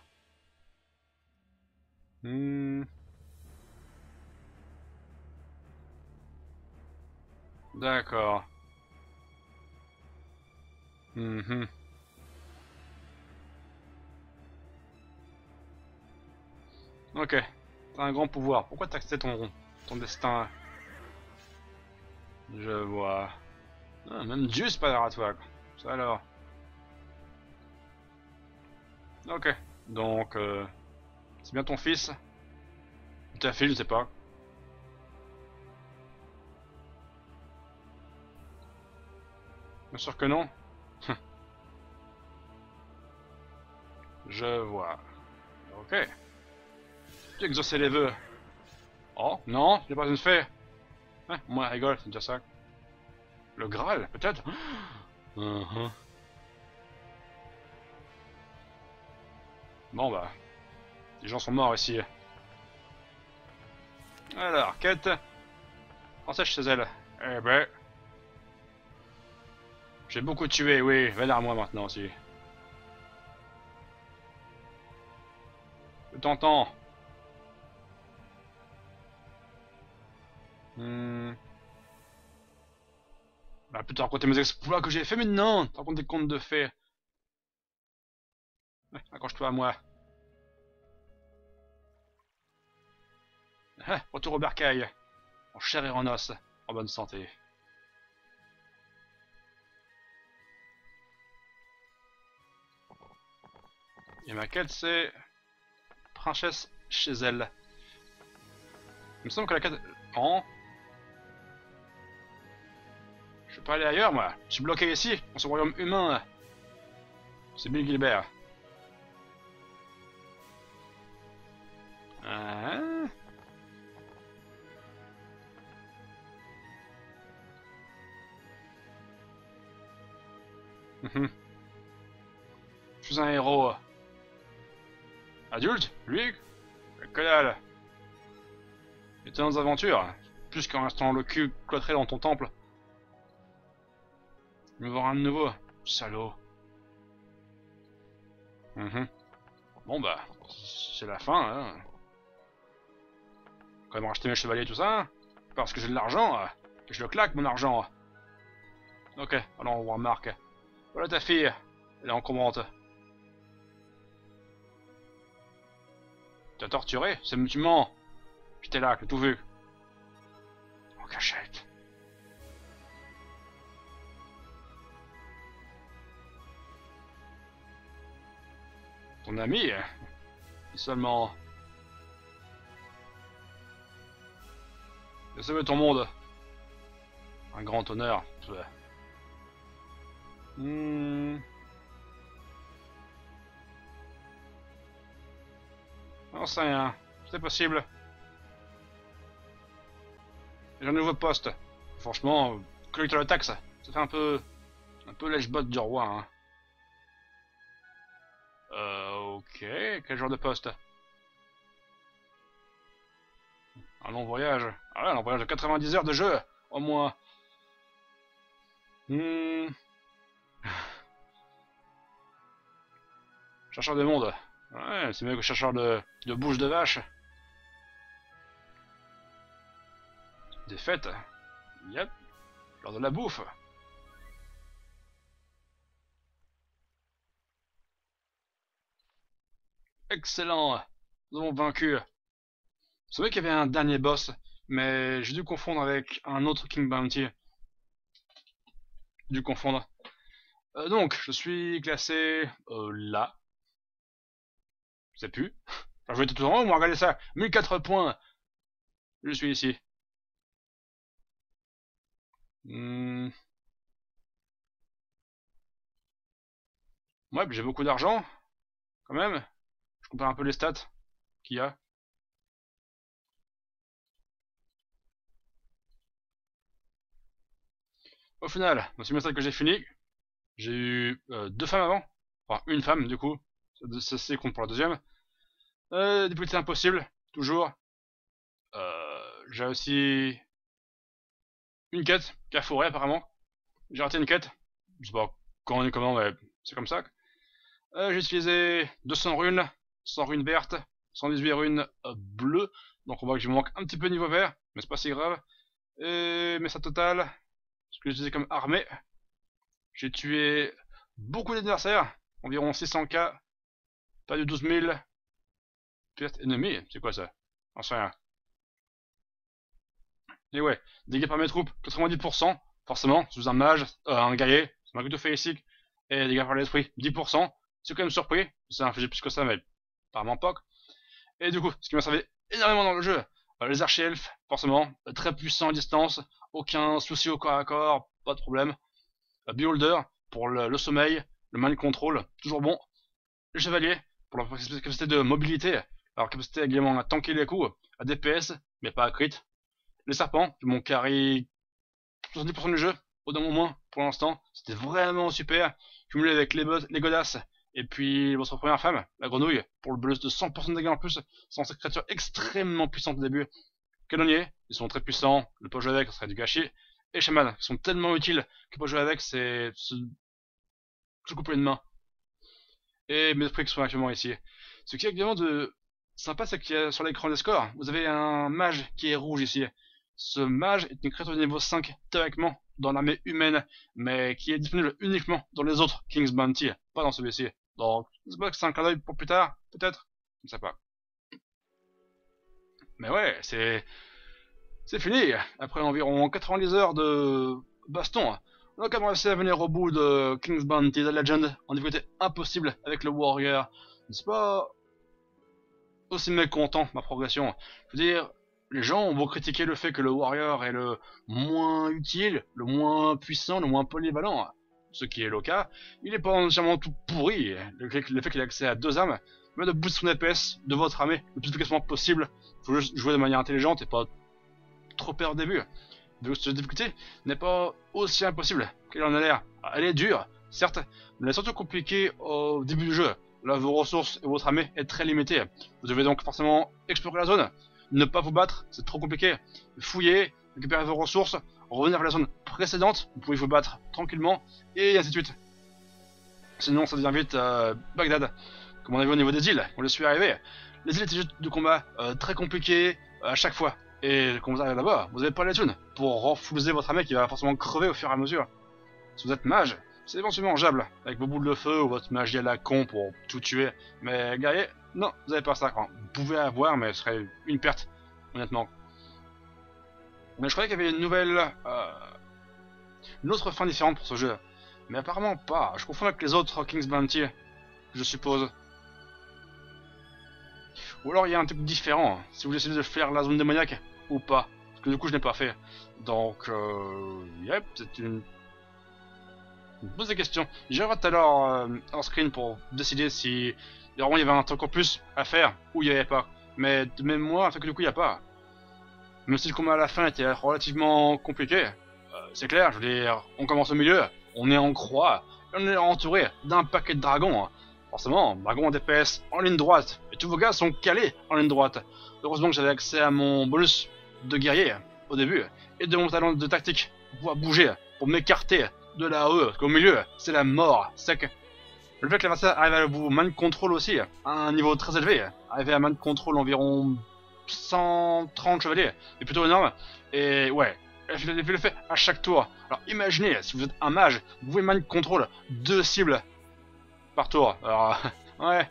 A: D'accord. Ok. T'as un grand pouvoir. Pourquoi t'as accepté ton destin? Je vois. Ah, même Dieu c'est pas l'air à toi, quoi. Ça alors. Ok. Donc, c'est bien ton fils? Ou ta fille, je sais pas. Bien sûr que non. Je vois. Ok. Tu as exaucé les vœux. Oh, non, ce n'est pas une fée. Ouais, moi, rigole, c'est déjà ça. Le Graal, peut-être. Bon, bah, les gens sont morts ici. Alors, quête. Française chez elle. Eh ben, j'ai beaucoup tué, oui. Vénère moi maintenant aussi. Je t'entends. Bah, plutôt raconter mes exploits que j'ai fait maintenant. T'en racontes des contes de fées. Ouais, accroche-toi à moi. Retour au bercail. En chair et en os. En bonne santé. Et ma quête, c'est... Princesse chez elle. Il me semble que la quête... Oh. Je peux pas aller ailleurs, moi. Je suis bloqué ici, dans ce royaume humain. C'est Bill Gilbert. Hein? Je suis un héros. Adulte? Lui? Que dalle. Étonnantes aventures. Plus qu'en restant le cul cloîtré dans ton temple. Me voir un de nouveau. Salaud. Bon bah, c'est la fin, hein. Quand même racheter mes chevaliers et tout ça. Parce que j'ai de l'argent. Que je le claque, mon argent. Ok, allons voir Marc. Voilà ta fille. Elle est encombrante. T'as torturé? C'est tu mens. J'étais là, j'ai tout vu. En cachette. Ton ami, seulement... J'ai sauvé ton monde. Un grand honneur. Hmm... Non, c'est rien. C'est possible. J'ai un nouveau poste. Franchement, collecteur de taxes, ça fait un peu lèche-bot du roi, hein. Ok. Quel genre de poste? Un long voyage. Ah ouais, un long voyage de 90 heures de jeu, au moins. Hmm... Chercheur de monde. Ouais, c'est mieux que chercheur de bouche de vache. Des fêtes. Yep. Lors de la bouffe. Excellent. Nous avons vaincu. Vous savez qu'il y avait un dernier boss, mais j'ai dû confondre avec un autre King Bounty. Dû confondre. Donc, je suis classé là. Je sais plus. Enfin, je vais tout en haut, moi, regardez ça. 1004 points. Je suis ici. Hmm. Ouais, j'ai beaucoup d'argent. Quand même. Je compare un peu les stats qu'il y a. Au final, dans ce semestre que j'ai fini, j'ai eu 2 femmes avant. Enfin, une femme, du coup. Ça c'est compte pour la deuxième. Député impossible, toujours. J'ai aussi une quête qui a fourré apparemment. J'ai raté une quête. Je sais pas quand et comment, mais c'est comme ça. J'ai utilisé 200 runes, 100 runes vertes, 118 runes bleues. Donc on voit que je me manque un petit peu niveau vert, mais c'est pas si grave. Mais ça total, ce que j'utilisais comme armée, j'ai tué beaucoup d'adversaires, environ 600k, pas de 12 000 pertes ennemies. C'est quoi ça? J'en sais rien. Et ouais, dégâts par mes troupes, 90%, forcément, sous un mage, un guerrier, c'est ma couteau féerique, et dégâts par l'esprit, 10%, c'est quand même surpris, ça infligé plus que ça, mais apparemment pas. Et du coup, ce qui m'a servi énormément dans le jeu, les archi-elfes, forcément, très puissants à distance, aucun souci au corps à corps, pas de problème. Beholder, pour le sommeil, le mind control, toujours bon. Les chevaliers, pour leur capacité de mobilité, leur capacité également à tanker les coups, à DPS, mais pas à crit. Les serpents, qui m'ont carry 70% du jeu, au d'un moment pour l'instant, c'était vraiment super. Cumulé avec les godasses, et puis votre première femme, la grenouille, pour le bonus de 100% de dégâts en plus, sans cette créature extrêmement puissante au début. Canonniers, ils sont très puissants, le pas jouer avec, ce serait du gâchis. Et chaman, qui sont tellement utiles que pas jouer avec, c'est se couper une main. Et mes esprits qui sont actuellement ici. Ce qui est également de sympa, c'est qu'il y a sur l'écran des scores, vous avez un mage qui est rouge ici. Ce mage est une créature de niveau 5 théoriquement dans l'armée humaine, mais qui est disponible uniquement dans les autres King's Bounty, pas dans celui-ci. Donc, je sais pas que c'est un clin d'œil pour plus tard, peut-être, je ne sais pas. Mais ouais, c'est fini. Après environ 90 heures de baston, on a quand même réussi à venir au bout de King's Bounty The Legend en difficulté impossible avec le Warrior. C'est pas aussi mécontent ma progression. Je veux dire, les gens ont beau critiquer le fait que le Warrior est le moins utile, le moins puissant, le moins polyvalent, ce qui est le cas, il est pas entièrement tout pourri. Le fait qu'il ait accès à 2 armes permet de booster son DPS de votre armée le plus efficacement possible. Faut juste jouer de manière intelligente et pas trop perdre au début. Cette difficulté n'est pas aussi impossible qu'elle en a l'air. Elle est dure, certes, mais elle est surtout compliquée au début du jeu. Là, vos ressources et votre armée est très limitée. Vous devez donc forcément explorer la zone. Ne pas vous battre, c'est trop compliqué. Fouiller, récupérer vos ressources, revenir vers la zone précédente, vous pouvez vous battre tranquillement, et ainsi de suite. Sinon, ça devient vite Bagdad. Comme on a vu au niveau des îles, on les suit arriver. Les îles étaient juste de combat très compliqués à chaque fois. Et quand vous arrivez là-bas, vous n'avez pas les thunes pour renflouser votre armée qui va forcément crever au fur et à mesure. Si vous êtes mage, c'est éventuellement mangeable, avec vos boules de feu ou votre magie à la con pour tout tuer. Mais guerrier, non, vous n'avez pas ça. Enfin, vous pouvez avoir, mais ce serait une perte, honnêtement. Mais je croyais qu'il y avait une autre fin différente pour ce jeu. Mais apparemment pas, je confonds avec les autres King's Bounty, je suppose. Ou alors il y a un truc différent, si vous décidez de faire la zone démoniaque ou pas. Parce que du coup je n'ai pas fait. Donc, yep, c'est une... Je me pose des questions. J'ai regarde tout à l'heure en screen pour décider si vraiment il y avait un truc en plus à faire ou il n'y avait pas. Mais de mémoire, fait que du coup il n'y a pas. Même si le combat à la fin était relativement compliqué, c'est clair, je veux dire, on commence au milieu, on est en croix, et on est entouré d'un paquet de dragons. Hein. Forcément, dragons en DPS en ligne droite, et tous vos gars sont calés en ligne droite. Heureusement que j'avais accès à mon bonus de guerrier au début, et de mon talent de tactique pour pouvoir bouger, pour m'écarter de la E, parce qu'au milieu, c'est la mort sec. Le fait que l'adversaire arrive à vous mind control aussi, à un niveau très élevé, arriver à mind control environ 130 chevaliers, est plutôt énorme, et ouais, je le fait à chaque tour. Alors imaginez, si vous êtes un mage, vous pouvez mind control 2 cibles par tour. Alors, ouais.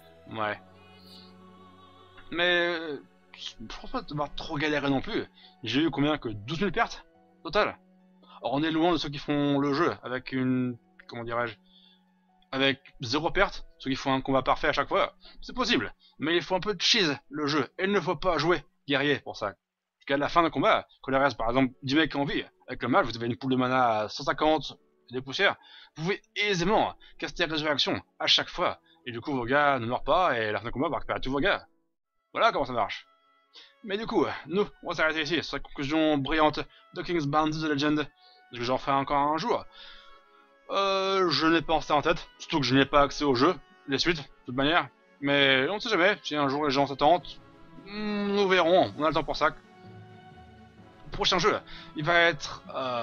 A: Mais, je pense pas devoir trop galérer non plus. J'ai eu combien que 12 000 pertes total. Alors on est loin de ceux qui font le jeu avec une, comment dirais-je, avec 0 perte, ceux qui font un combat parfait à chaque fois. C'est possible, mais il faut un peu de cheese le jeu, et il ne faut pas jouer guerrier pour ça. Jusqu'à la fin d'un combat, quand il reste par exemple 10 mecs en vie, avec le mage, vous avez une poule de mana à 150 et des poussières, vous pouvez aisément caster résurrection à chaque fois, et du coup vos gars ne meurent pas, et à la fin du combat, vous récupérez tous vos gars. Voilà comment ça marche. Mais du coup, nous, on va s'arrêter ici, sur la conclusion brillante de King's Bound The Legend. Est-ce que j'en ferai encore un jour? Je n'ai pas pensé en tête, surtout que je n'ai pas accès au jeu, les suites, de toute manière. Mais on ne sait jamais, si un jour les gens s'attendent, nous verrons, on a le temps pour ça. Le prochain jeu, il va être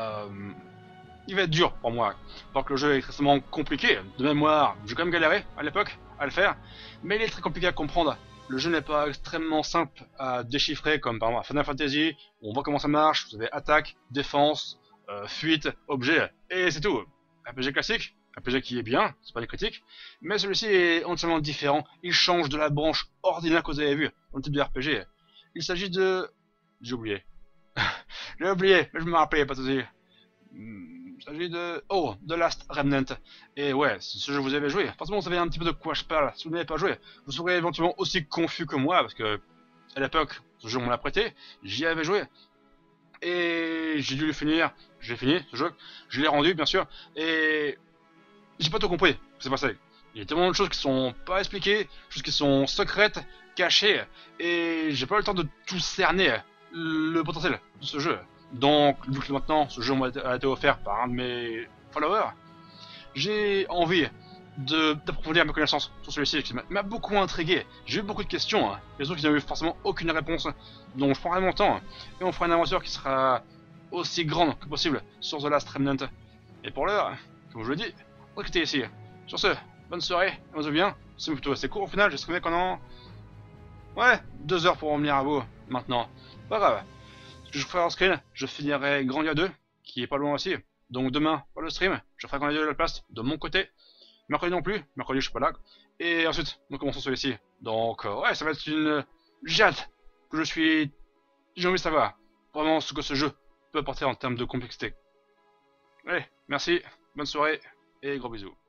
A: dur pour moi. Donc le jeu est extrêmement compliqué, de mémoire, j'ai quand même galéré à l'époque à le faire, mais il est très compliqué à comprendre. Le jeu n'est pas extrêmement simple à déchiffrer comme par exemple à Final Fantasy, où on voit comment ça marche, vous avez attaque, défense, fuite, objet, et c'est tout. RPG classique, RPG qui est bien, c'est pas des critiques, mais celui-ci est entièrement différent, il change de la branche ordinaire que vous avez vue dans le type de RPG. Il s'agit de... J'ai oublié. J'ai oublié, mais je me rappelais, pas de soucis. Il s'agit de... Oh, The Last Remnant. Et ouais, si ce jeu vous avez joué, forcément vous savez un petit peu de quoi je parle. Si vous n'avez pas joué, vous serez éventuellement aussi confus que moi, parce que à l'époque, ce jeu on me l'a prêté, j'y avais joué. Et j'ai dû le finir, j'ai fini ce jeu, je l'ai rendu bien sûr, et j'ai pas tout compris, c'est passé. Il y a tellement de choses qui sont pas expliquées, choses qui sont secrètes, cachées, et j'ai pas eu le temps de tout cerner le potentiel de ce jeu. Donc, vu que maintenant ce jeu m'a été offert par un de mes followers, j'ai envie d'approfondir mes connaissances sur celui-ci qui m'a beaucoup intrigué. J'ai eu beaucoup de questions, hein. Les autres qui n'ont eu forcément aucune réponse, donc je prendrai mon temps et on fera une aventure qui sera aussi grande que possible sur The Last Remnant. Et pour l'heure, comme je vous l'ai dit, on va quitter ici. Sur ce, bonne soirée, on se bien. C'est plutôt assez court au final, j'ai streamé pendant... Ouais, 2 heures pour revenir à vous, maintenant. Pas grave. Ce que je ferai en screen, je finirai Grandia 2, qui est pas loin aussi. Donc demain, pour le stream, je ferai Grandia 2 à la place de mon côté. Mercredi non plus, mercredi je suis pas là. Et ensuite, nous commençons celui-ci. Donc ouais, ça va être une... J'ai hâte que je suis... J'ai envie de savoir vraiment ce que ce jeu peut apporter en termes de complexité. Allez, merci, bonne soirée, et gros bisous.